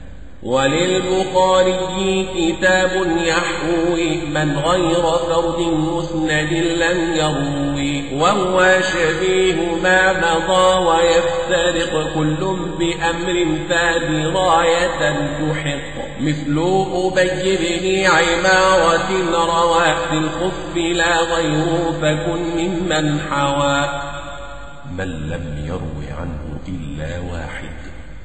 وللبخاري كتاب يحوي من غير فرد مسند لم يروي، وهو شبيه ما مضى ويفترق كل بأمر فدراية تحق. مثل أبي بن عمارة روى في الخف لا غيره فكن ممن حوى. من لم يروي عنه إلا واحد.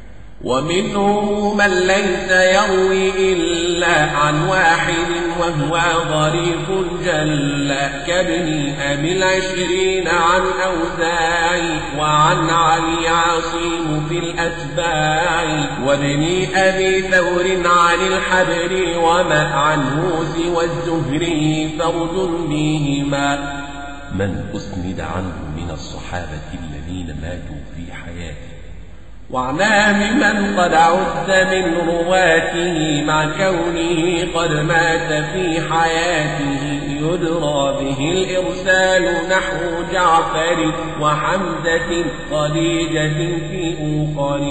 ومنهم من ليس يروي إلا عن واحد وهو ظريف جل، كابن أبي العشرين عن أوزاعي، وعن علي عاصم في الأتباع، وابن أبي ثور عن الحبر، وما عنه سوى الزهري فرد بهما. من أسند عنه من الصحابة الذين ماتوا في حياته. وعناه ممن قد عد من رواته مع كونه قد مات في حياته، يدرى به الإرسال نحو جعفر وحمزة خديجة في أخر.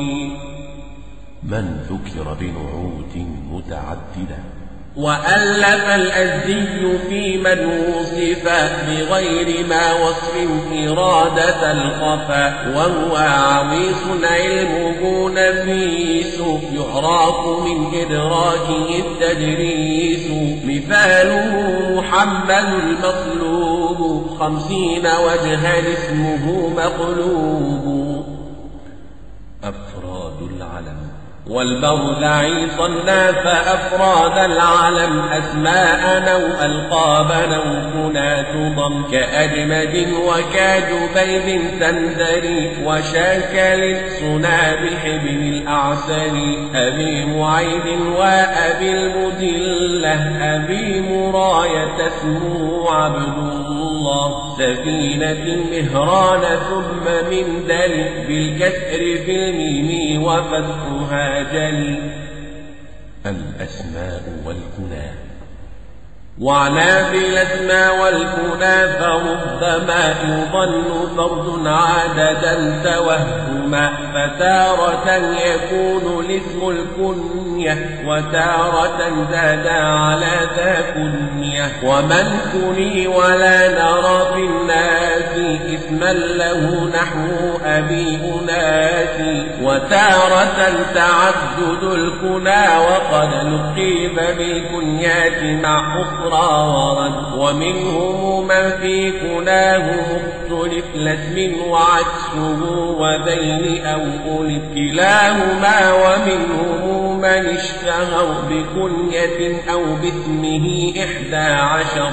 من ذكر بنعوت متعددة. وألف الأزدي في من وصف بغير ما وصف إرادة الخفا، وهو عويص علمه نفيس يعرف من إدراكه التدريس. مثاله محمد المطلوب خمسين وجها اسمه مقلوب. أفراد العلم. والبرزعي صنف أفراد العلم أسماء أو ألقاب أو كنات ضم، كأجمد وكجبيب سندري وشاكل صنابح بن الأعسري، أبي معيد وأبي المدلة، أبي مراية اسمه عبد الله، سفينة مهران ثم من دل بالكسر في الميم وفتحها جلي. الأسماء والكنى. وعنا بالأسماء والكنى فربما يظن فرد عادة توهما فتارة يكون الاسم الكنية وتارة زاد على ذا كنية ومن كني ولا نرى في الناس اسما له نحو أبي أناس وتارة تعدد الكنى وقد نقيب بالكنيات مع أخرى ورد ومنهم من في كناه مختلف لاسم وعكسه وذين أو أولف كلاهما ومنهم من اشتهر بكنية أو باسمه إحدى عشر.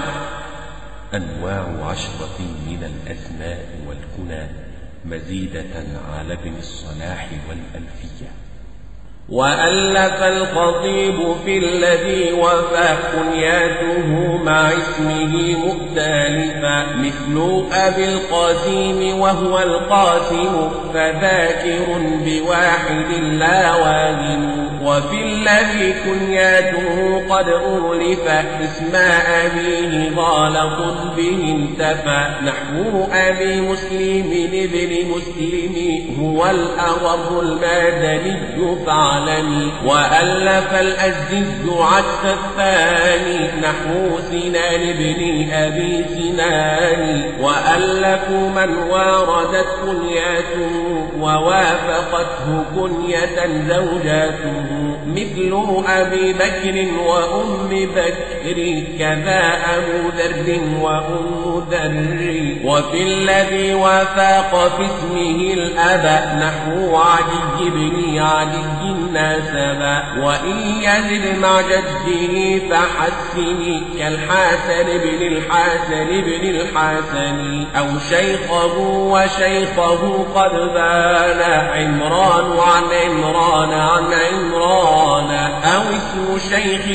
أنواع عشرة من الأسماء والكنى مزيدة على ابن الصلاح والألفية. وألف الخطيب في الذي وفى كنياته مع اسمه مختلفا مثل أبي القاسم وهو القاسم فذاكر بواحد لا واهم وفي الذي كنياته قد أولف اسم أبيه غالط به انتفى نحو أبي مسلم ابن مسلم هو الأغر المدني فعلا وألف الأزدي عكس الثاني نحو سنان بن أبي سنان وألفوا من واردت كنياته ووافقته كنية زوجاته مثل أبي بكر وأم بكر كذا أبو ذر وأم ذر وفي الذي وافق في اسمه الأب نحو عدي بن عدي ناسبا وإن يزد مع جده فحسن كالحسن بن الحسن بن الحسن أو شيخه وشيخه قد بان عمران عن عمران عن عمران أو اسم شيخ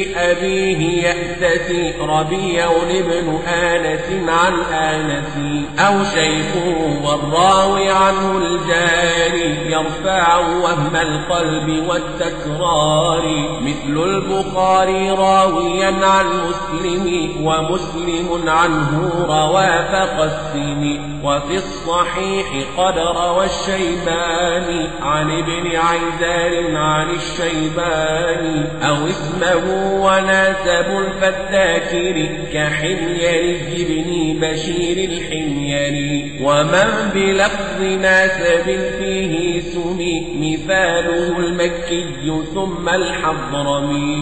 لأبيه يأتسي ربيع بن آنس عن آنس أو شيخه والراوي عنه الجاري يرفع وهم القلب والتكرار مثل البخاري راويا عن مسلم ومسلم عنه روى فقسم وفي الصحيح قد روى الشيباني عن ابن عيزار عن الشيباني أو اسمه وناسب الفتاكر كحميري بن بشير الحميري ومن بلفظ ناسب فيه سمي مثاله المكي ثم الحضرمي.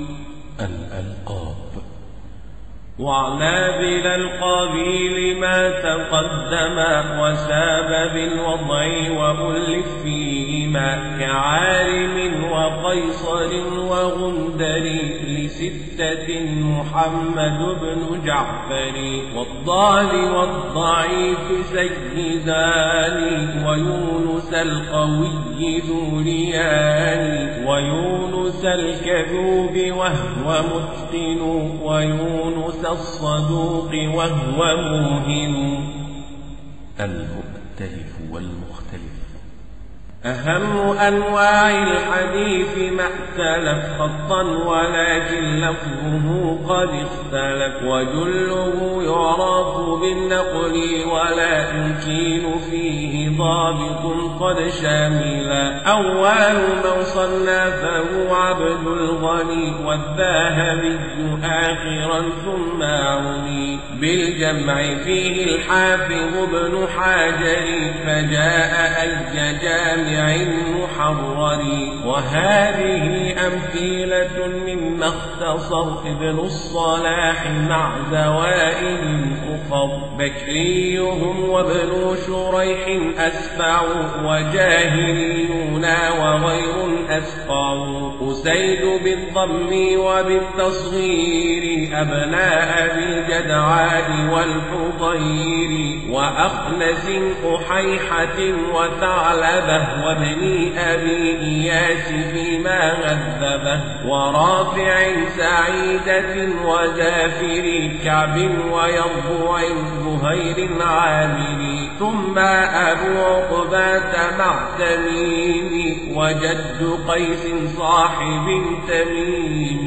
الألقاب. وعنا بالألقاب لما تقدم وساب بالوضع وألف فيهما كعالم وقيصر وغندر لستة محمد بن جعفر والضال والضعيف سيدان ويونس القوي ذو ريان ويونس الكذوب وهو متقن ويونس الصدوق وهو موهن. المؤتلف والمختلف. أهم أنواع الحديث ما اختلف خطا ولكن لفظه قد اختلف وجله يعرف بالنقل ولا يمكن فيه ضابط قد شامل. أول من صنفه عبد الغني والذهبي آخرا ثم عوني بالجمع فيه الحافظ ابن حجر فجاء الججامع محرر. وهذه أمثلة مما اختصر ابن الصلاح مع زوائد أخر بكريهم وابن شريح أسفع وجاهليون وغير أسقع. أسيد بالضم وبالتصغير أبناء بالجدعاء والحضير وأخنس أحيحة وثعلبة وابن أبي إياس فيما غذبه ورافع سعيدة وزافر كعب ويربوع زهير عامر. ثم أبو عقبة مع تميم وجد قيس صاحب تميم.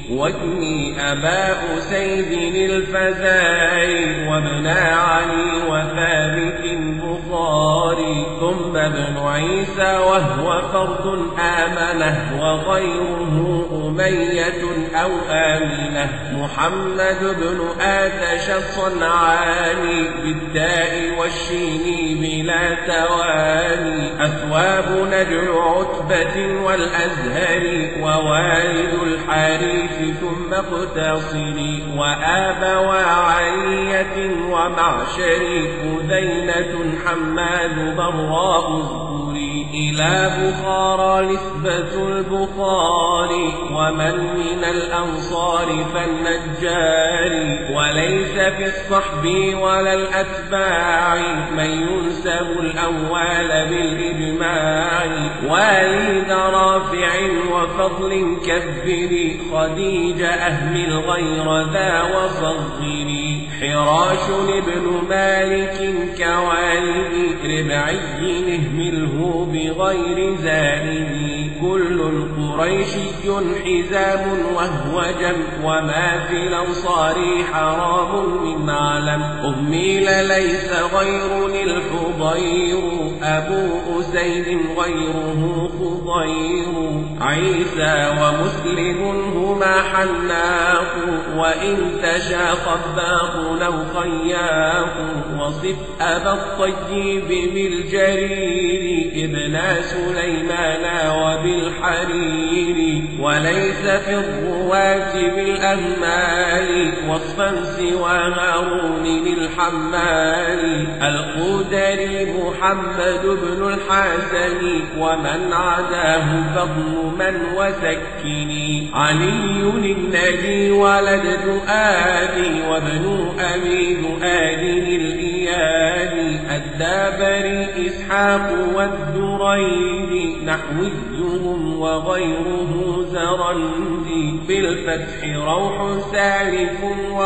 واجني أبا أسيد الفزاري وابن علي وثابت البخاري ثم ابن عيسى وهو فرد آمنه وغيره أمية أو آمنة محمد بن آتش الصنعاني بالتاء والشين بلا تواني أثواب نجل عتبة والأزهر ووالد الحارث ثم اقتصري وآبوا علية ومعشر أذينة حماد براء اذكري إلى بخارى نسبة البخاري ومن من الأنصار فالنجار وليس في الصحب ولا الأتباع من ينسب الأول بالإجماع والد رافع وفضل كبري خديج أهمل غير ذا وصغري حراش ابن مالك كوالد ربعي اهمله بغير زائد كل قريشي حزام وهو جم وما في الأنصار حرام من علم أهميل ليس غير الحضير أبو أسيد غيره خضير عيسى ومسلم هما حناق وإن تشا خباق أو خياق وصف أبا الطيب بالجرير ابن سليمان وبالحرير وليس في الرواة بالأهمال وصفا سوى هارون الحمال القدري محمد بن الحسن ومن عداه فضل من وسكني علي النبي ولد دؤادي وابن أبي دؤاد الإيادي الدابري إسحاق والدريدي نحويهم وغيره زرندي بالفتح روح سالف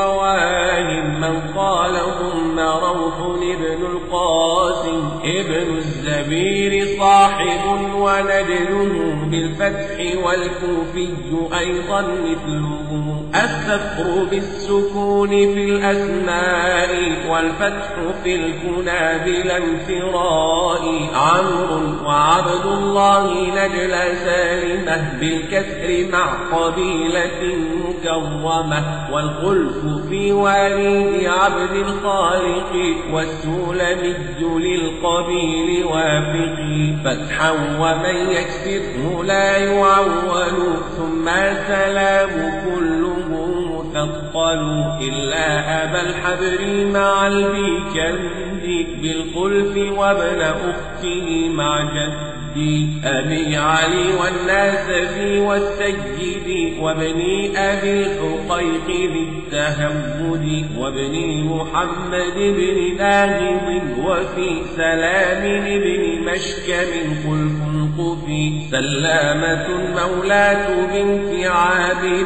وواهم من قال ثم روح ابن القاسم ابن الزبير صاحب ونجله بالفتح والكوفي أيضا مثله السفر بالسكون في الأسماء والفتح في الكنى بلا انفراء عمرو وعبد الله نجل سالمة بالكسر مع قبيلة مكرمة والخلف في وليد عبد الخالق والسلمي للقبيل وافقي فتحا ومن يكسره لا يعول ثم سلام كله مثقل إلا أبا الحبر مع البيكندي بالخلف وابن أخته مع جد أبي علي والناس في والسيد وابني أبي الحقيق ذي التهمد وابني محمد بن ناهض وفي سلام بن مشكم خلف قفي سلامة مولاة بنت عابر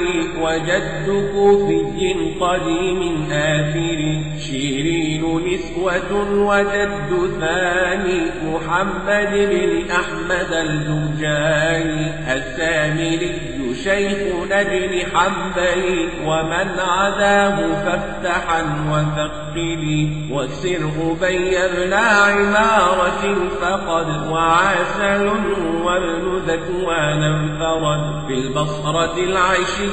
وجد كوفي قديم آثر شيرين نسوة وجد ثاني محمد بن أحمد الزرجاني السامري شيخ نجل حنبلي ومن عداه فافتحا وثقلي واكسره بين ابن عمارة فقد وعسل وابن ذكوان انفرد في البصرة العشي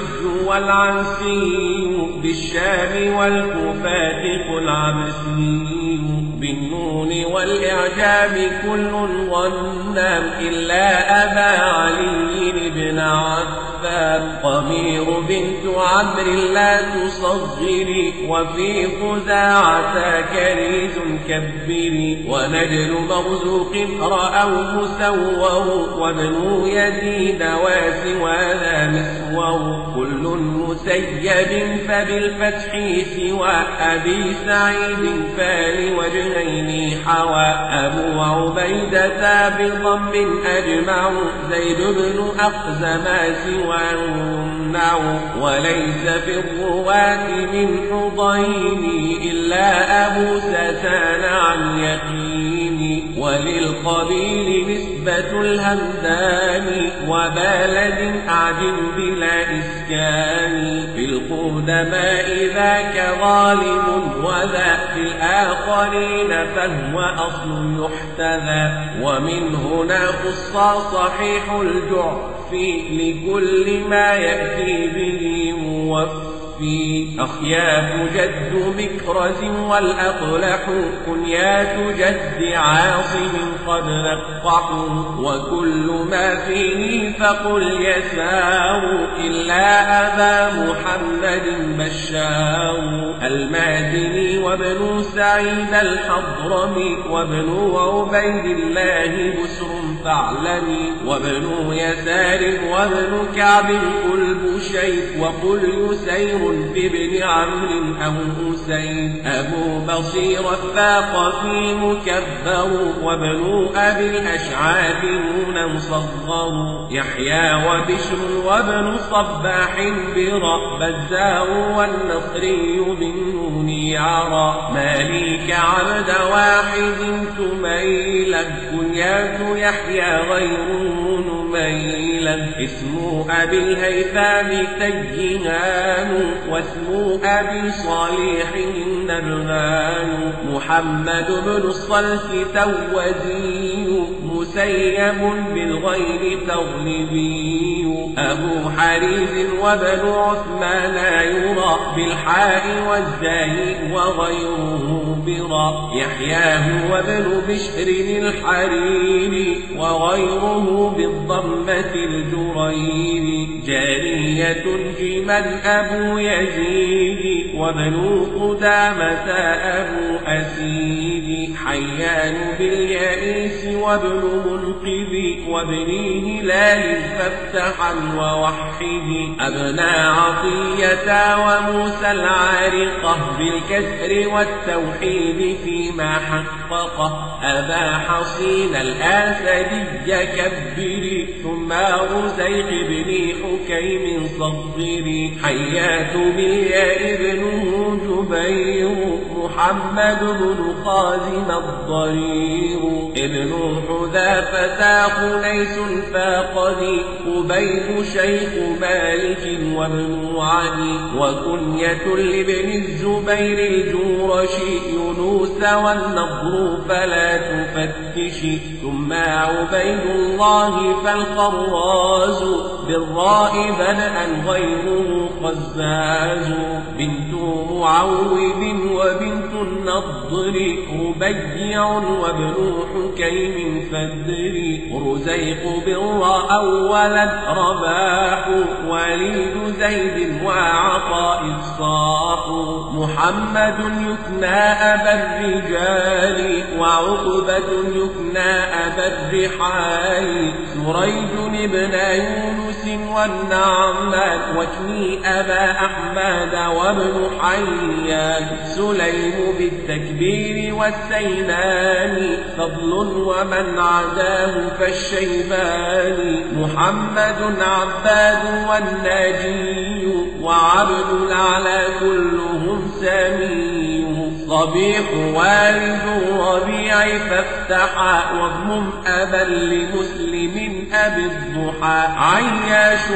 والعنسي بالشام والكوفات قل عبسي بالنون والإعجام كل غنام إلا أبا علي بن عفان قمير بنت عمرو لا تصغري وفي خزاعة كريز كبري ونجل مرزوق رأوا مسور وابن يزيد واسوى ذا مسور كل مسيب فبالفتح سوى أبي سعيد فلوجهين حوى أبو عبيدة بضم أجمع زيد بن أخزم سواه يمنع وليس في الرواة من حضين إلا أبو ستان عن يقين وللقبيل نسبة الهمدان وبلد أعجم بلا إسكان في القدماء ذاك غالب وذا في الآخرين فهو أصل يحتذى ومن هنا خص صحيح الجعف لكل ما يأتي به موفى في أخياف جد مكرز والأقلح كنيات جد عاصم قد نقحوا وكل ما فيه فقل يسار إلا أبا محمد بشار المازني وابن سعيد الحضرمي وابن عبيد الله بسر فاعلمي وابن يسار وابن كعب قل بشير وقل يسير بابن عمرو أو حسين أبو بصير الثاقفي مكبر وابن أبي الأشعاب نون مصغر يحيى وبشر وابن صباح برا بزار والنصري بالنون يعرى مالك عبد واحد تميلا كنيات يحيى غير نميلا اسم أبي الهيثام تجهان واسم أبي صالح النرغان محمد بن الصلت توزي مسيب بالغير تغلبي أبو حريز وابن عثمان يرى بالحاء والزاي وغيره برا يحياه وابن بشر الحريري وغيره بالضمة الجرير جارية جمل أبو يزيد وابن قدامة أبو أسيد حيان باليائس وابن منقذ وابن هلال فافتحا ووحد أبنى عطية وموسى العارقة بالكسر والتوحيد فيما حققه أبا حصين الآسدي كبري ثم رزيق بن حكيم صغري حيات بالياء ابنه جبير محمد بن خازم الضرير ابن حذافة خنيس فاقدي قبيل شيخ مالك وابن علي وكنية لابن الزبير الجورشي يونس والنضر فلا تفتشي ثم عبيد الله فالخراز بالراء بدءا غيره خزاز بنت معوذ وبنت النضر ربيع وابن حكيم فدري رزيق بالراء أولا رباح وليد زيد وعطاء الصاح محمد يكنى أبا الرجال وعقبة يكنى أبا الرحال سريج ابن يونس والنعمان واكني أبا أحمد وابن حيان سليم بالتكبير والسينان فضل ومن عداه فالشيبان محمد عباد والناجي وعبد الأعلى كلهم سامي صبيح والد ربيع فافتحا واضمم أبا لمسلم أبي الضحى عياش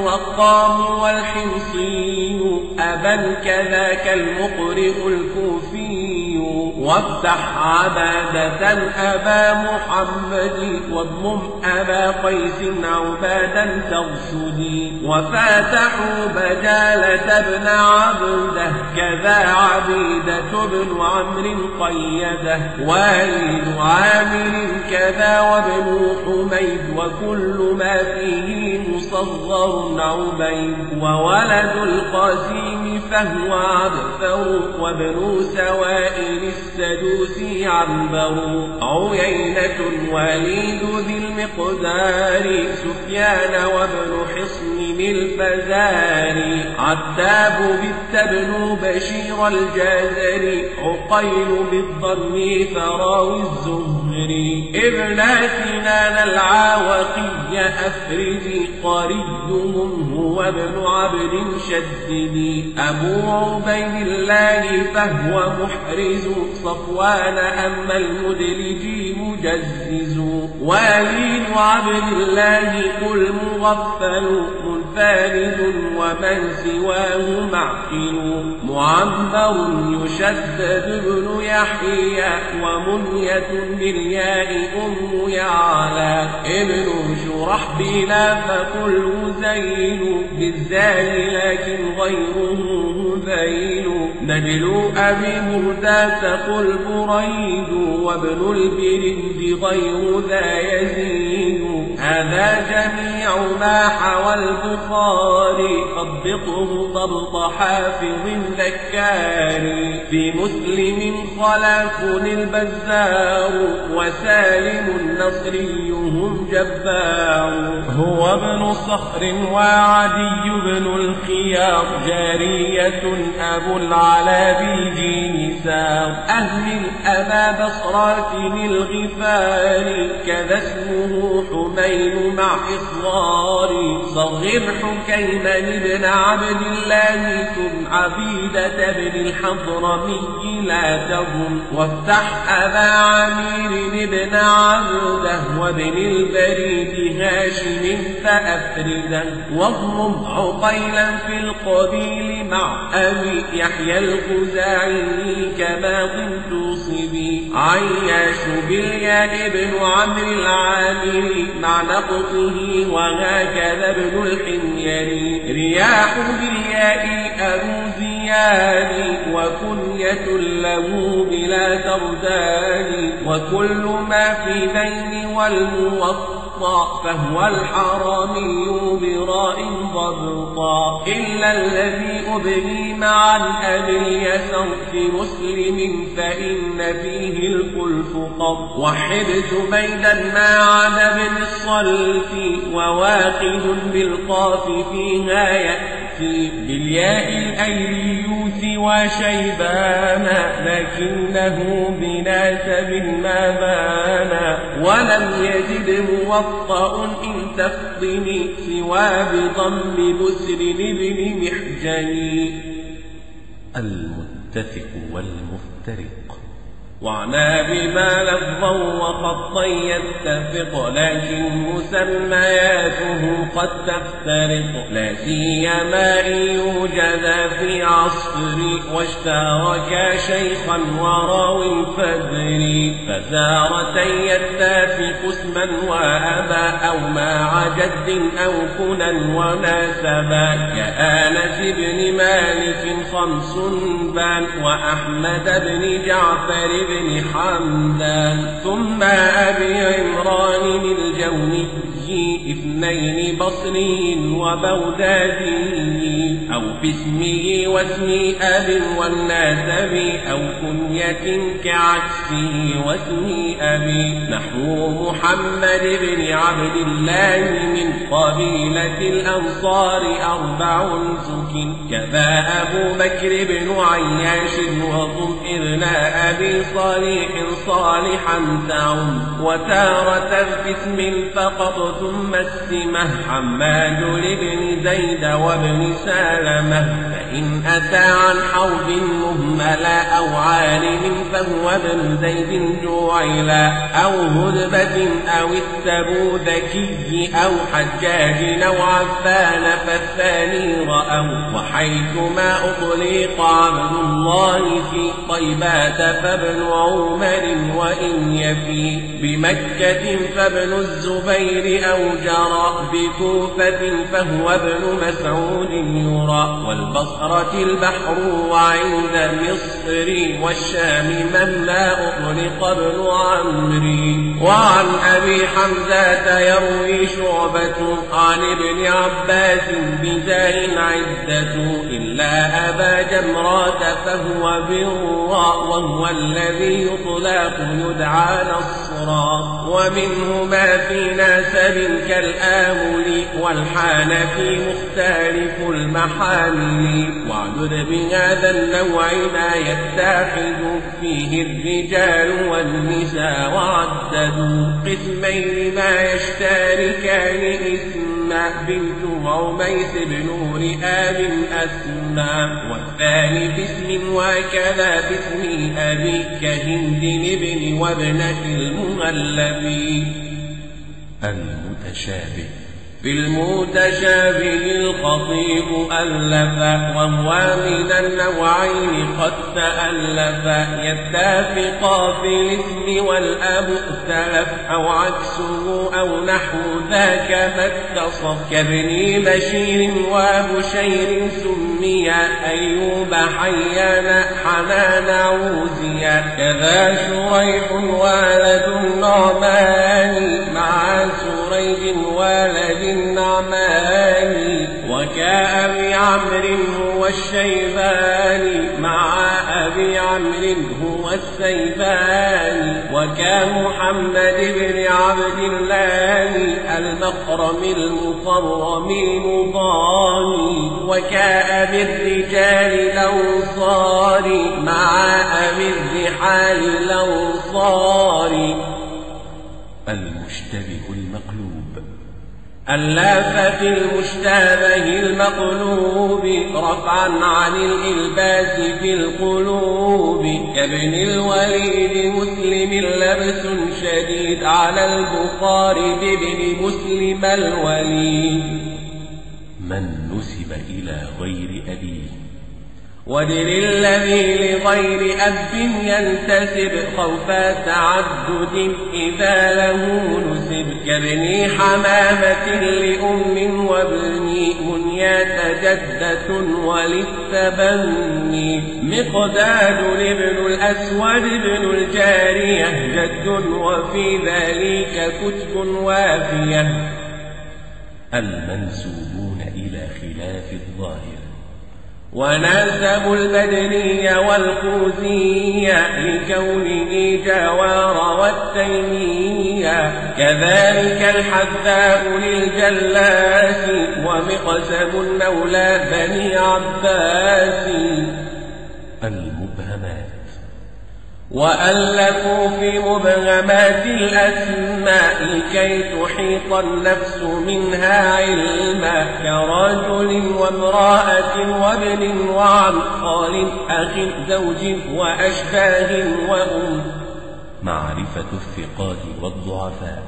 الرقام والحمصي أبا كذاك المقرئ الكوفي وافتح عبادة أبا محمد واضمم أبا قيس عبادا ترصدي وفاتحوا بجالة ابن عبده كذا عبيدة بن عمرو قيده والد عامر كذا وابن حميد وكل ما فيه مصغر عبيد وولد القاسم فهو عبثر وابن سوائل السدوسي عنبر عيينة وليد ذي المقدار سفيان وابن حصن الفزاري عتاب بالتبن بشير الجازري عقيل بالضم فراوي الزهري ابناتنا العاوقي أفرزي قريهم هو ابن عبد شددي أبو عبيد الله فهو محرز صفوان أما المدلجي مجزز والي عبد الله قل مغفل منفرد ومن سواه معقل معمر يشدد ابن يحيى ومنية بالياء أم يعلى ابن شرحبيل فقل هزيل بالزال لكن غيره هذيل نجل أبي مرداة قل بريد وابن البرد غير ذا يزيد هذا جميع ما حوى البخاري فاضبطه ضبط حافظ ذكاري في مسلم خلاف البزار وسالم النصري هم جبار هو ابن صخر وعدي بن الخيار جارية أبو العلا بالجين سار أهل الأبا بصرات الغفار كذا اسمه حمين مع إصغار صغر حكيما بن عبد الله ثم عبيدة بن الحضرمي لا تظن وافتح أبا عمير بن عبده وابن البريد هاشم فأفردا واضرب عقيلا في القبيل مع أبي يحيى الخزاعي كما كنت صبي عياش بالياء ابن عمرو العامري مع نقطه وهكذا ابن الحميري رياح بالياء أبو زياد وكنية له بلا تردان وكل ما في دين والموطأ فهو الحرامي براء ضبطا إلا الذي أبني معا أبي اليسر في مسلم فإن فيه الخلف قط وحد زبيدا ما عدا بن الصلت وواقد بالقاف فيها يأتي بالياء الأيليوت وشيبان لكنه بناسب ما بان ولم يجد موطأ إن تفضني سوى بضم بسر بن محجن المتفق والمفترق وعنا بما لفظا وخطا يتفق لكن مسمياته قد تفترق لا سيما إن يوجد في عصر واشتركا شيخا وراوي الفجر فزارة يتافق اسما وأبا أو مع جد أو كنا وناسبا كآنس بن مالك خمس بان وأحمد بن جعفر بن حمدان ثم أبي عمران الجوني اثنين بصري وبغدادي أو باسمه واسم أب والناسب أو كنية كعكسه واسم أبي نحو محمد بن عبد الله من قبيلة الأنصار أربع سكن كذا أبو بكر بن عياش وضم ابن أبي صالح صالحا تعم وتارة باسم فقط ثم السمة حماد لابن زيد وابن سالمة فإن أتى عن حوض مهملا أو عالم فهو ابن زيد جوعلا أو هدبة أو التبوذكي أو حجاج أو عفان فالثاني رأوا وحيثما أطلق عبد الله في طيبات فابن عمر وإن يفي بمكة فابن الزبير أو جرى بكوفة فهو ابن مسعود يرى والبصرة البحر وعند مصر والشام من لا أطلق ابن عمري وعن أبي حمزة يروي شعبة عن ابن عباس بزار عدة إلا أبا جمرات فهو بالراء وهو الذي يطلق يدعى نصرا ومنهما في ناسب كالآمل والحانفي مختلف المحامل واعدد بهذا النوع ما يتحد فيه الرجال والنساء وعددوا قسمين ما يشتركان اسما بنت عميس بن رئاب أسمى والثاني باسم وكذا باسم أبي كهند ابن وابنة المغلب. المتشابه في المتشابه الخطيب ألف وهو من النوعين قد تألف يتفقا في الاسم والأب اختلف أو عكسه أو نحو ذاك ما اتصف كابن بشير وبشير سميا أيوب حيان حنان عوزيا كذا شريح ولد النعمان مع سريج ولد النعمان وكأبي عمرو هو الشيباني مع أبي عمرو هو السيباني وكمحمد بن عبد الله المقرم المقرم المضاني وكأبي الرجال الأنصار مع أبي الرحال الأنصار. المشتبه المقلوب ألف في المشتبه المقلوب رفعا عن الإلباس في القلوب كابن الوليد مسلم لبس شديد على البخاري بابن مسلم الوليد. من نسب إلى غير أبيه ودر الذي لغير أب ينتسب خوف تعدد إذا له نسب كابن حمامة لأم وابن منيات جدة وللتبني مقداد لابن الأسود ابن الجارية جد وفي ذلك كتب وافية. المنسوبون إلى خلاف الظاهر ونسب البدني والخوزي لكونه جوار والتيمية كذلك الحذاء للجلاس ومقسم المولى بني عباس. المبهمات وألفوا في مبهمات الأسماء لكي تحيط النفس منها علما كرجل وامرأة وابن وعم خال أخ زوج وأشباه وأم. معرفة الثقات والضعفاء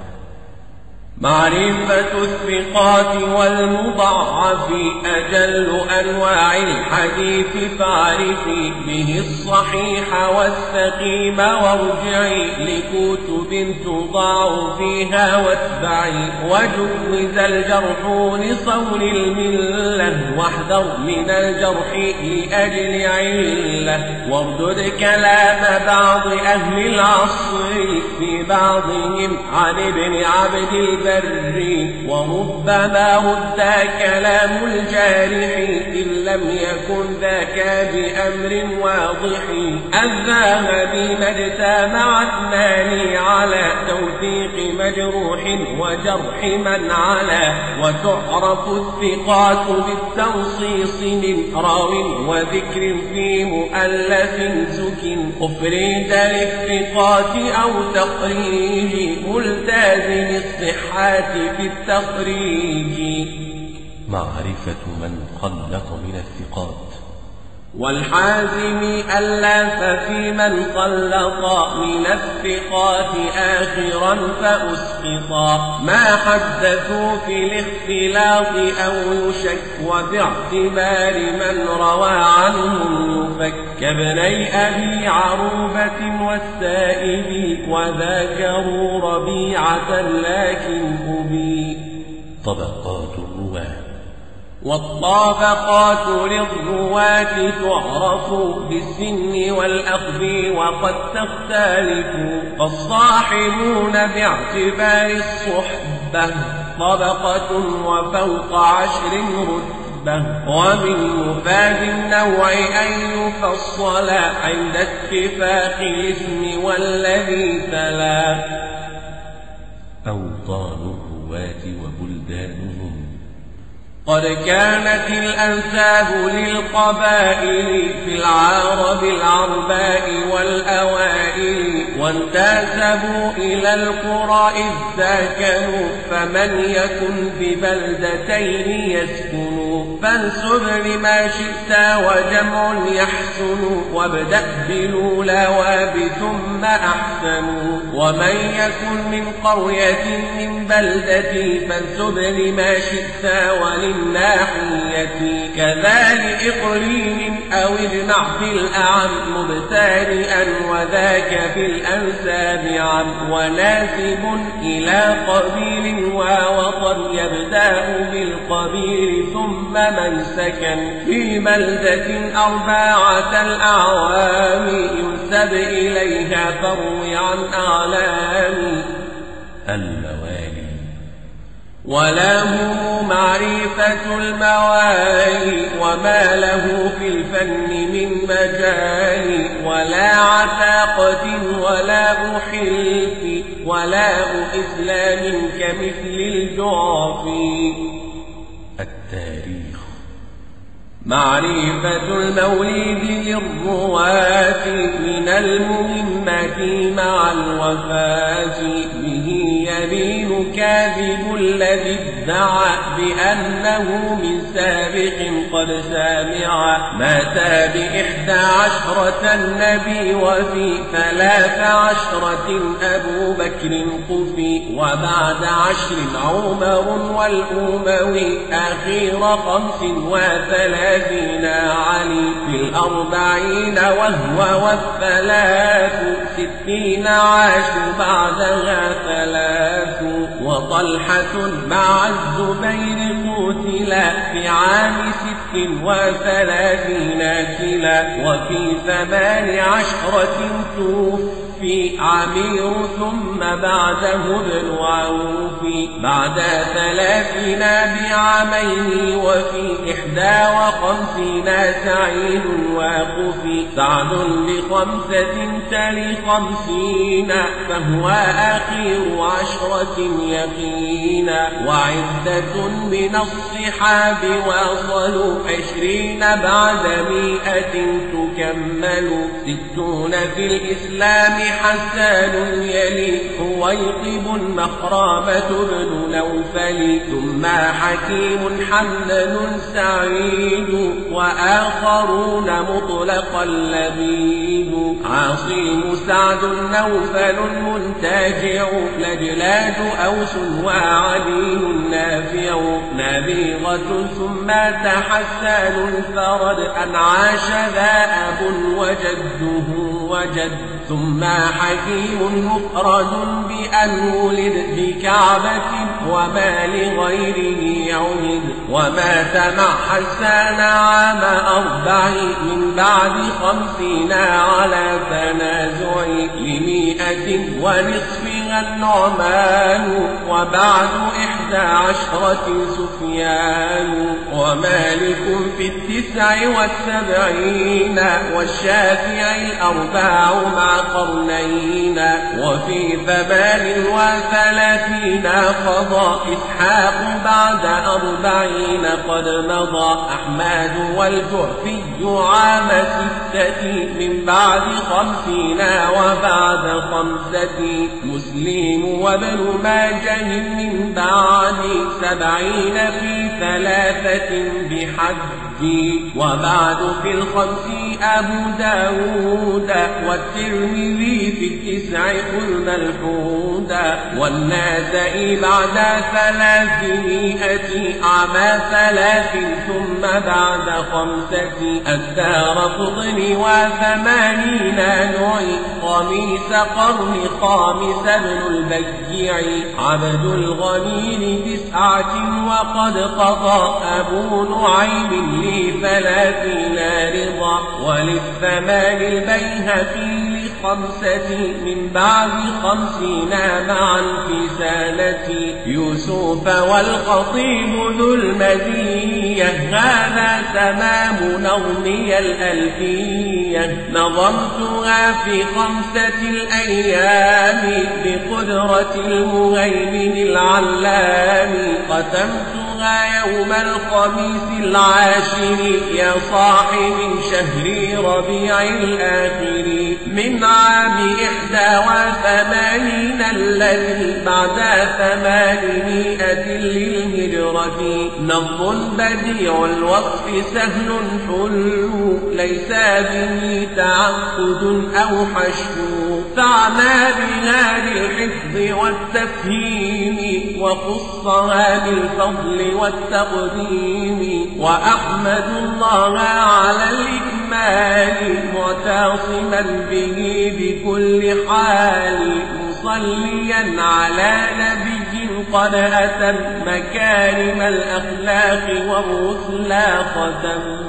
معرفة الثقات والمضاعف أجل أنواع الحديث فاعرفي به الصحيح والسقيم وارجعي لكتب تضاع فيها واتبعي وجوز الجرح لصون الملة واحذر من الجرح لأجل علة واردد كلام بعض أهل العصر في بعضهم عن ابن عبد البر وربما رد كلام الجارح إن لم يكن ذاك بأمر واضح. الذهبي ما اجتمع اثنان على توثيق مجروح وجرح من على وتعرف الثقات بالتنصيص من راو وذكر في مؤلف زك أفرد للثقات أو تخريج ملتزم الصحة في التخريج. معرفة من خلط من الثقات والحازم ألف في من خلط من الثقات آخرا فأسقطا ما حدثوا في الاختلاط أو يشك وباعتبار من روى عنهم يفك كابني أبي عروبة والسائب وذاكروا ربيعة لكن أبي. طبقات الرواة والطابقات للرواة تعرف بالسن والأخذ وقد تختلف فالصاحبون باعتبار الصحبة طبقة وفوق عشر رتبة ومن مفاد النوع أن يفصل عند اتفاق الاسم والذي تلا أوطان الرواة وبلدانهم. قد كانت الأنساب للقبائل في العرب العرباء والأوائل وانتسبوا إلى القرى إذ سكنوا فمن يكن ببلدتين يسكن فانسب لما شئت وجمع يحسن وابدأ بالأولى وبثم أحسن ومن يكن من قرية من بلدتي فانسب لما شئت وللناحية كذا لإقليم أو اجمع في الأعم مبتدئا وذاك في الأنساب عم وناسب إلى قبيل ووطن يبدأ بالقبيل ثم من سكن في بلدة أربعة الأعوام ينسب إليها فروي عن أعلام الموالي. وله معرفة الموالي وما له في الفن من مجال ولا عتاقة ولا أحلف ولا إسلام كمثل الجعفي. التاريخ. معرفة المولد للرواة من المهمة مع الوفاة به يبين كاذب الذي ادعى بأنه من سابق قد سامع مات بإحدى عشرة النبي وفي ثلاث عشرة أبو بكر قفي وبعد عشر عمر والأموي أخير خمس وثلاث ثلاثين علي في الأربعين وهو والثلاث ستين عاش بعدها ثلاث وطلحة مع الزبير قتلا في عام ست وثلاثين كلا وفي ثمان عشرة توفي في عمير ثم بعده ابن عوف بعد ثلاثين بعامين وفي إحدى وخمسين سعيد واقفي سعد لخمسة تلي خمسين فهو أخير عشرة يقينا وعدة من الصحاب واصلوا عشرين بعد مئة تكمل ستون في الإسلام حسان يلي حويطب مخرامة بن نوفل ثم حكيم حمدان سعيد وآخرون مطلقا لبيد عاصم سعد نوفل منتجع لجلاد أوس وعلي نافع نبيغة ثم تحسان فرد أن عاش ذا أب وجده وجد ثم حكيم مفرد بأن ولد بكعبة وما لغيره عهد ومات مع حسان عام أربع من بعد خمسين على تنازع لمئة ونصفها النعمان وبعد إحدى عشرة سفيان ومالك في التسع والسبعين والشافعي الأربع مع قرنين وفي ثمان وثلاثين قضى إسحاق بعد أربعين قد مضى أحمد والجعفي عام ستة من بعد خمسين وبعد خمسة مسلم وابن ماجه من بعد سبعين في ثلاثة بحد وبعد في الخمس أبو داود والترمذي في التسع قل ملحود والناسائي بعد ثلاثمائة عام ثلاث ثم بعد خمسة الدار قطن وثمانين نوعي خميس قرن خامس ابن البكيع عبد الغني تسعة وقد قضى أبو نعيم ثلاثين رضا وللثمان البيهقي الخمسة من بعد خمسين معا في سنة يوسف والخطيب ذو المزية هذا تمام نظمي الألفية نظمتها في خمسة الأيام بقدرة المهيمن العلام ختمتها يوم الخميس العاشر يا صاحب شهر ربيع الآخر من عام إحدى وثمانين الذي بعد ثمانمائة للهجرة نظم بديع الوصف سهل حلو ليس به تعقد أو حشو فعنا بها للحفظ والتفهيم وخصها بالفضل والتقديم وأحمد الله على الإكمال معتصما به بكل حال مصليا على نبي قد أتم مكارم الأخلاق والرسل ختم